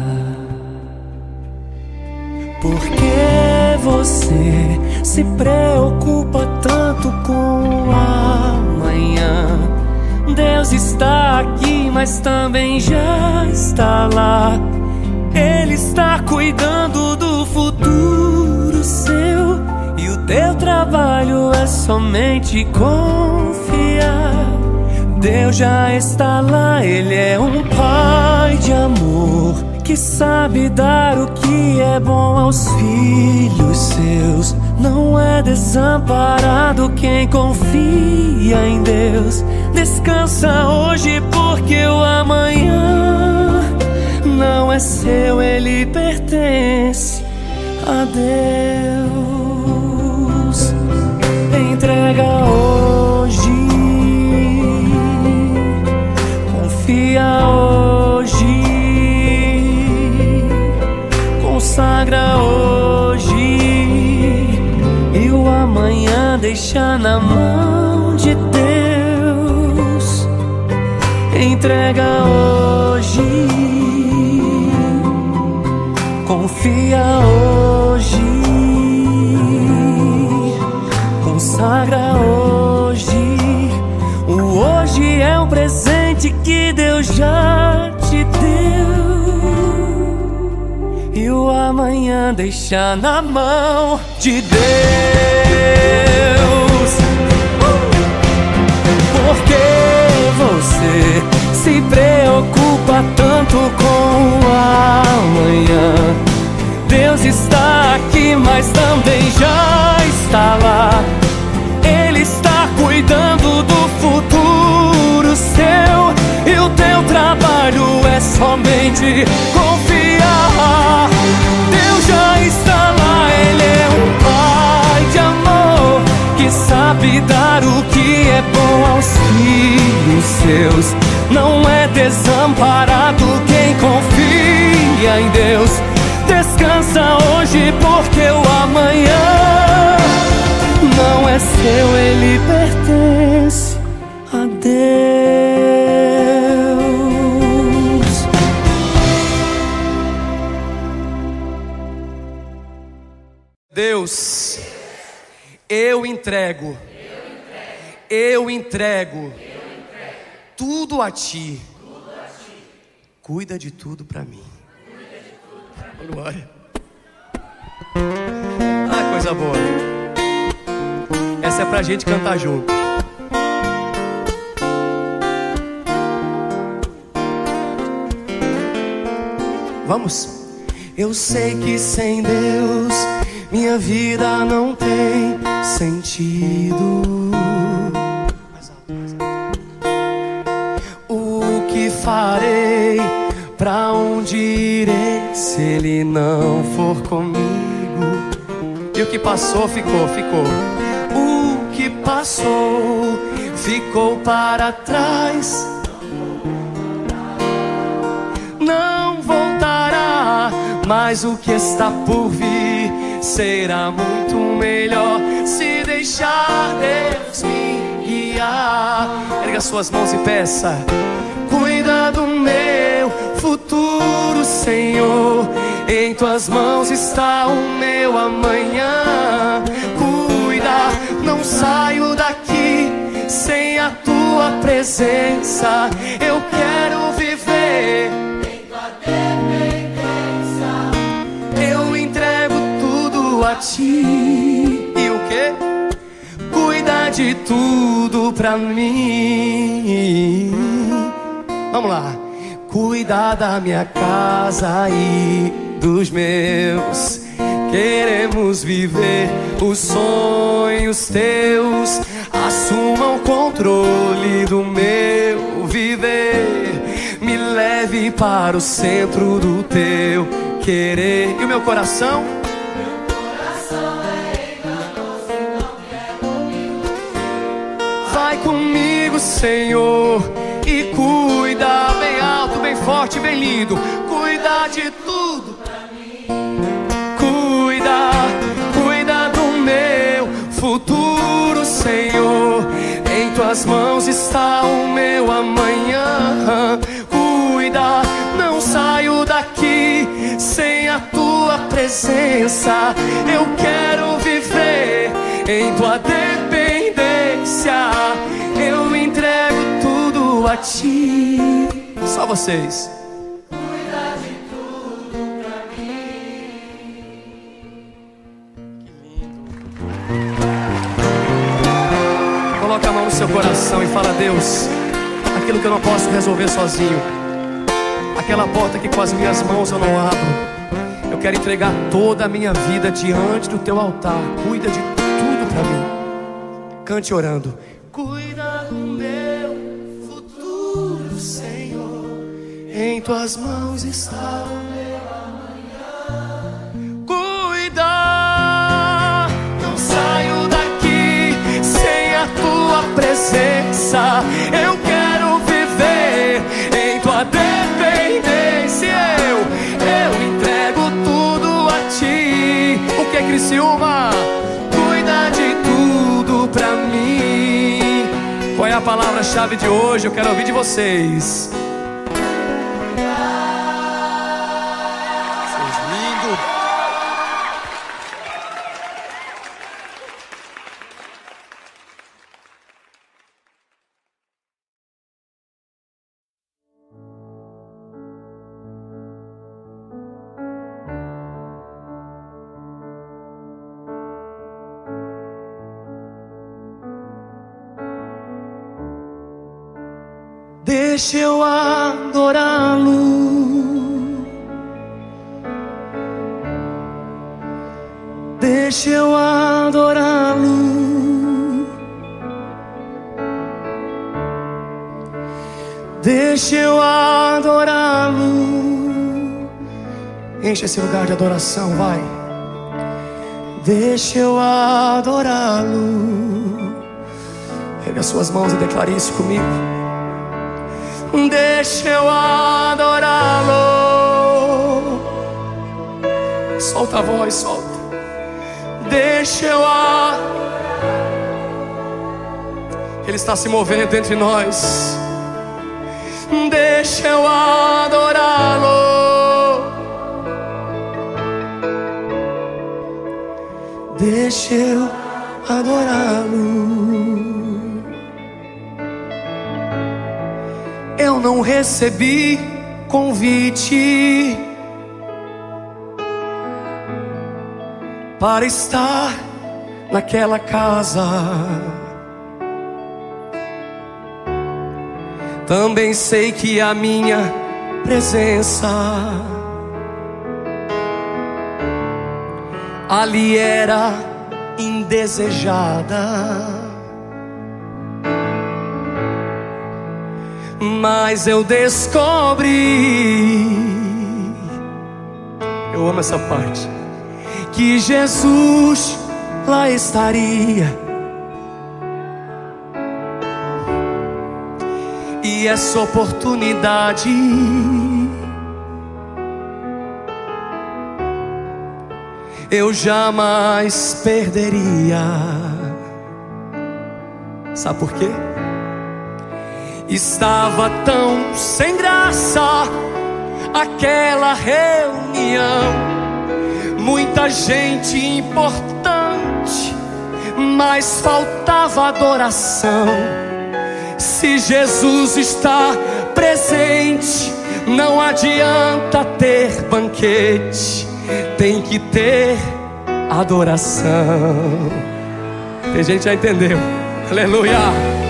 Por que você se preocupa tanto com o amanhã? Deus está aqui, mas também já está lá. Ele está cuidando do futuro seu, e o teu trabalho é somente confiar. Deus já está lá, Ele é um pai de amor que sabe dar o que é bom aos filhos seus. Não é desamparado quem confia em Deus. Descansa hoje, porque o amanhã não é é seu, ele pertence a Deus. Entrega hoje, confia hoje, consagra hoje, e o amanhã deixa na mão de Deus. Entrega hoje, confia hoje, consagra hoje. O hoje é um presente que Deus já te deu, e o amanhã deixa na mão de Deus. Por que você se preocupa tanto com o amanhã? Deus está aqui, mas também já está lá. Ele está cuidando do futuro seu, e o teu trabalho é somente confiar. Deus já está lá, Ele é um Pai de amor, que sabe dar o que é bom aos filhos seus. Não é desamparado quem confia em Deus. Descansa hoje, porque o amanhã não é seu, ele pertence a Deus. Deus, eu entrego tudo a Ti. Cuida de tudo pra mim. Glória. Ah, coisa boa. Essa é pra gente cantar junto. Vamos? Eu sei que sem Deus minha vida não tem sentido. O que farei? Pra onde irei se Ele não for comigo? E o que passou, ficou. O que passou, ficou para trás. Não voltará, mas o que está por vir será muito melhor se deixar Deus me guiar. Erga suas mãos e peça: cuida do meu futuro, Senhor. Em Tuas mãos está o meu amanhã. Cuida, não saio daqui sem a Tua presença. Eu quero viver em Tua dependência. Eu entrego tudo a Ti. E o quê? Cuida de tudo pra mim. Vamos lá. Cuidar da minha casa e dos meus. Queremos viver os sonhos Teus. Assuma o controle do meu viver. Me leve para o centro do Teu querer. E o meu coração? Meu coração é enganoso e não quer comigo. Vai comigo, Senhor, e cuida bem alto, bem forte, bem lindo. Cuida de tudo pra mim. Cuida do meu futuro, Senhor. Em Tuas mãos está o meu amanhã. Cuida, não saio daqui sem a Tua presença. Eu quero viver em Tua dependência. Eu entrego tudo a Ti. Só vocês. Cuida de tudo pra mim. Que lindo. Coloca a mão no seu coração e fala: Deus, aquilo que eu não posso resolver sozinho, aquela porta que com as minhas mãos eu não abro, eu quero entregar toda a minha vida diante do Teu altar. Cuida de tudo pra mim. Cante orando. Cuida do meu futuro, Senhor. em tuas mãos está o meu amanhã. Cuida, não saio daqui sem a tua presença. Eu quero viver em tua dependência. Eu entrego tudo a ti. O que, Criciúma? Cuida de tudo pra mim. Qual é a palavra-chave de hoje? Eu quero ouvir de vocês. Deixa eu adorá-lo, deixa eu adorá-lo, deixa eu adorá-lo. Enche esse lugar de adoração, vai. Deixa eu adorá-lo. Ergue as suas mãos e declare isso comigo. Deixa eu adorá-lo. Solta a voz, solta. Deixa eu adorá-lo. Ele está se movendo entre nós. Deixa eu adorá-lo. Deixa eu adorá-lo. Eu não recebi convite para estar naquela casa. Também sei que a minha presença ali era indesejada. Mas eu descobri, eu amo essa parte, que Jesus lá estaria. E essa oportunidade eu jamais perderia. Sabe por quê? Estava tão sem graça aquela reunião, muita gente importante, mas faltava adoração. Se Jesus está presente, não adianta ter banquete, tem que ter adoração. Tem gente que já entendeu. Aleluia.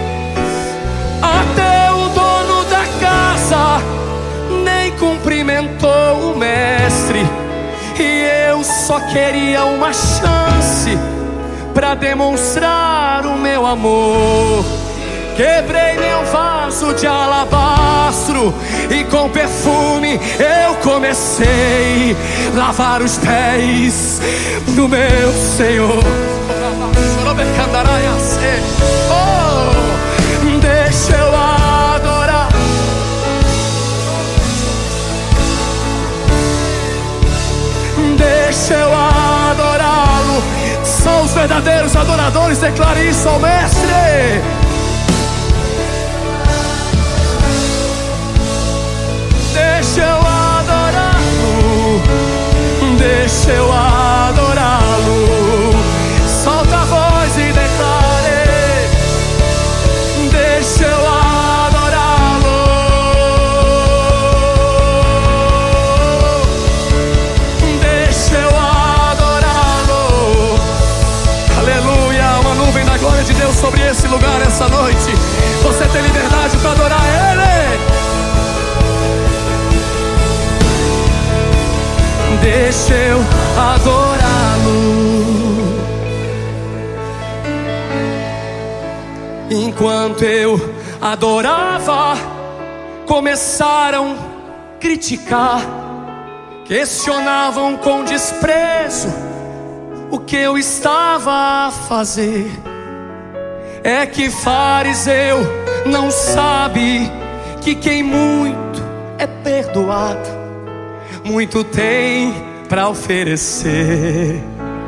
Até o dono da casa nem cumprimentou o mestre, e eu só queria uma chance pra demonstrar o meu amor. Quebrei meu vaso de alabastro e com perfume eu comecei a lavar os pés do meu Senhor. Oh, deixa eu adorar. Deixa eu adorá-lo. São os verdadeiros adoradores. Declare isso ao mestre. Deixa eu adorá-lo. Deixa eu adorá-lo. Solta a voz e declare. Deixa eu adorá-lo. Deixa eu adorá-lo. Aleluia. Uma nuvem da glória de Deus sobre esse lugar essa noite. Você tem liberdade para adorar Ele. Deixa eu adorá-lo. Enquanto eu adorava, começaram criticar, questionavam com desprezo o que eu estava a fazer. É que fariseu não sabe que quem muito é perdoado, muito tem para oferecer.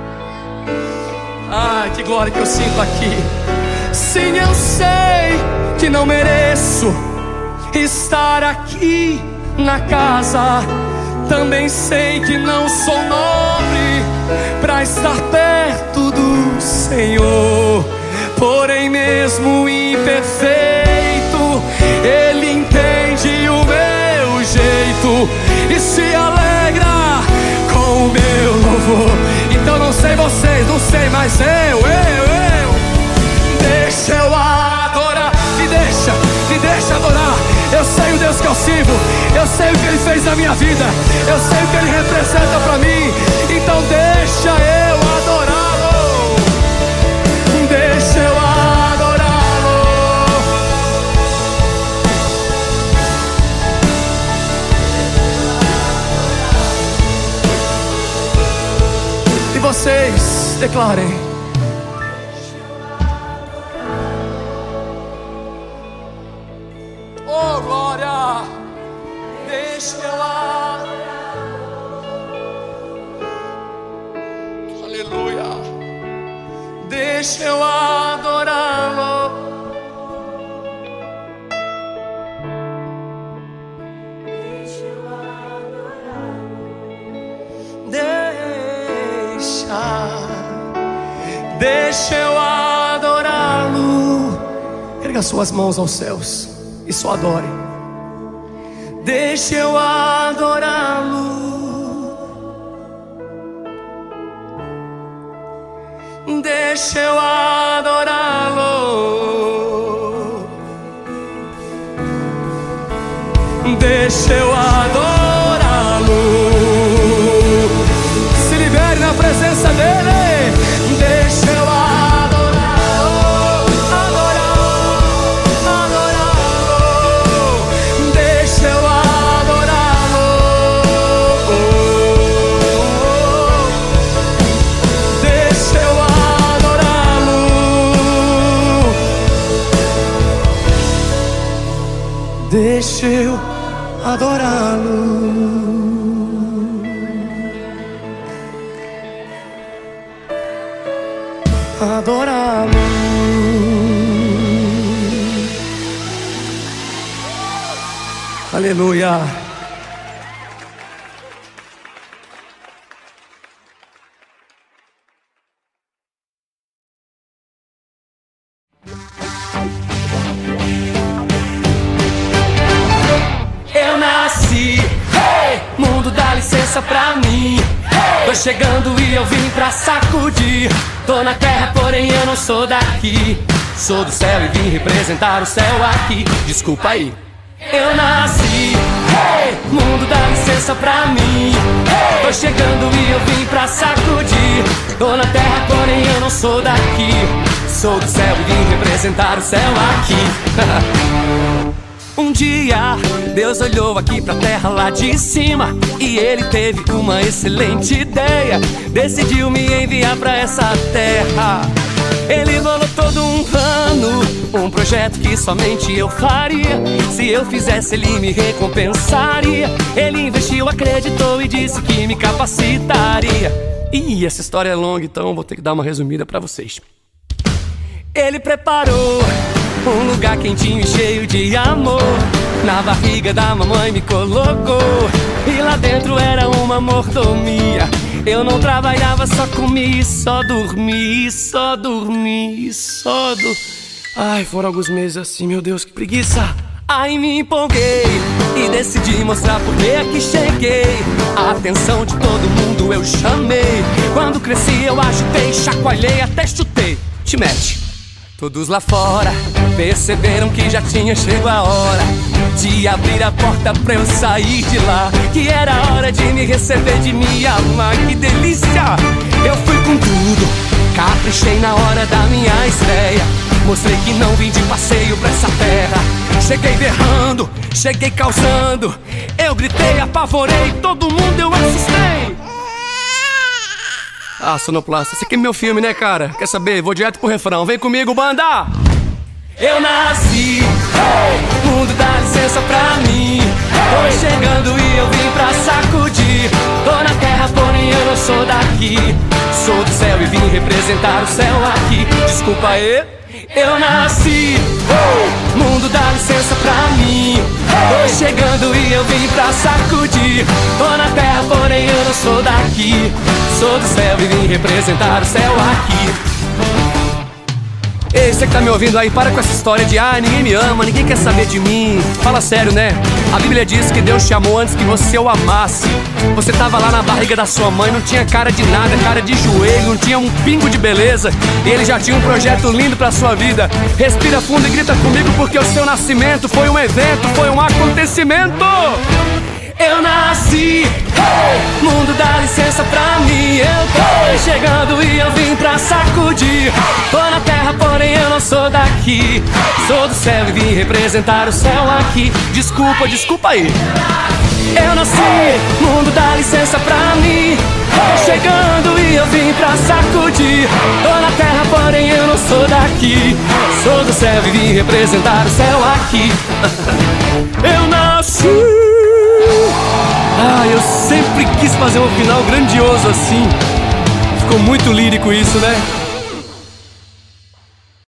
Ai, que glória que eu sinto aqui. Sim, eu sei que não mereço estar aqui na casa. Também sei que não sou nobre para estar perto do Senhor. Porém, mesmo imperfeito, Ele entende o meu jeito e se alegra com o meu louvor. Então não sei vocês, não sei, mas eu deixa eu adorar, me deixa adorar. Eu sei o Deus que eu sirvo, eu sei o que Ele fez na minha vida, eu sei o que Ele representa pra mim. Então deixa eu adorá-lo, deixa eu adorá-lo. E vocês declarem: oh glória, deixa eu adorar. Aleluia, deixa eu adorá-lo. Deixa eu adorá-lo. Deixa eu adorá-lo. Erga suas mãos aos céus e só adore. Deixa eu adorá-lo. Deixa eu adorá-lo. Deixa eu adorá-lo. Se libere na presença dele. Deixa eu adorá-lo, adorá-lo, adorá-lo. Deixa eu adorá-lo. Deixa eu adorá-lo. Deixa eu adorá-lo. Adorá-lo. Aleluia. Eu nasci, hey! Mundo dá licença pra mim. Tô chegando e eu vim pra sacudir. Tô na terra, porém eu não sou daqui. Sou do céu e vim representar o céu aqui. Desculpa aí. Eu nasci, hey! Mundo dá licença pra mim. Hey! Tô chegando e eu vim pra sacudir. Tô na terra, porém eu não sou daqui. Sou do céu e vim representar o céu aqui. Um dia Deus olhou aqui pra terra lá de cima e Ele teve uma excelente ideia. Decidiu me enviar pra essa terra. Ele bolou todo um plano, um projeto que somente eu faria. Se eu fizesse, Ele me recompensaria. Ele investiu, acreditou e disse que me capacitaria. E essa história é longa, então vou ter que dar uma resumida pra vocês. Ele preparou um lugar quentinho e cheio de amor. Na barriga da mamãe me colocou e lá dentro era uma mordomia. Eu não trabalhava, só comia, só dormia, só dormia, só do... Ai, foram alguns meses assim, meu Deus, que preguiça. Aí me empolguei e decidi mostrar por que aqui cheguei. A atenção de todo mundo eu chamei. Quando cresci eu agitei, chacoalhei, até chutei. Te mete. Todos lá fora perceberam que já tinha chegado a hora de abrir a porta pra eu sair de lá, que era hora de me me receber, de me amar, que delícia. Eu fui com tudo, caprichei na hora da minha estreia. Mostrei que não vim de passeio pra essa terra. Cheguei berrando, cheguei causando. Eu gritei, apavorei, todo mundo eu assustei. Ah, sonoplasta, esse aqui é meu filme, né, cara? Quer saber? Vou direto pro refrão, vem comigo, banda! Eu nasci, mundo dá licença pra mim. Tô chegando e eu vim pra sacudir. Tô na terra, porém eu não sou daqui. Sou do céu e vim representar o céu aqui. Desculpa aí. Eu nasci, mundo dá licença pra mim. Tô chegando e eu vim pra sacudir. Tô na terra, porém eu não sou daqui. Sou do céu e vim representar o céu aqui. Ei, você que tá me ouvindo aí, para com essa história de ninguém me ama, ninguém quer saber de mim. Fala sério, né? A Bíblia diz que Deus te amou antes que você o amasse. Você tava lá na barriga da sua mãe, não tinha cara de nada, cara de joelho, não tinha um pingo de beleza. E Ele já tinha um projeto lindo pra sua vida. Respira fundo e grita comigo, porque o seu nascimento foi um evento, foi um acontecimento. Eu nasci, mundo dá licença pra mim. Eu tô chegando e eu vim pra sacudir. Tô na terra, porém eu não sou daqui. Sou do céu e vim representar o céu aqui. Desculpa aí. Eu nasci, mundo dá licença pra mim. Tô chegando e eu vim pra sacudir. Tô na terra, porém eu não sou daqui. Sou do céu e vim representar o céu aqui. Eu nasci. Eu sempre quis fazer um final grandioso assim. Ficou muito lírico isso, né?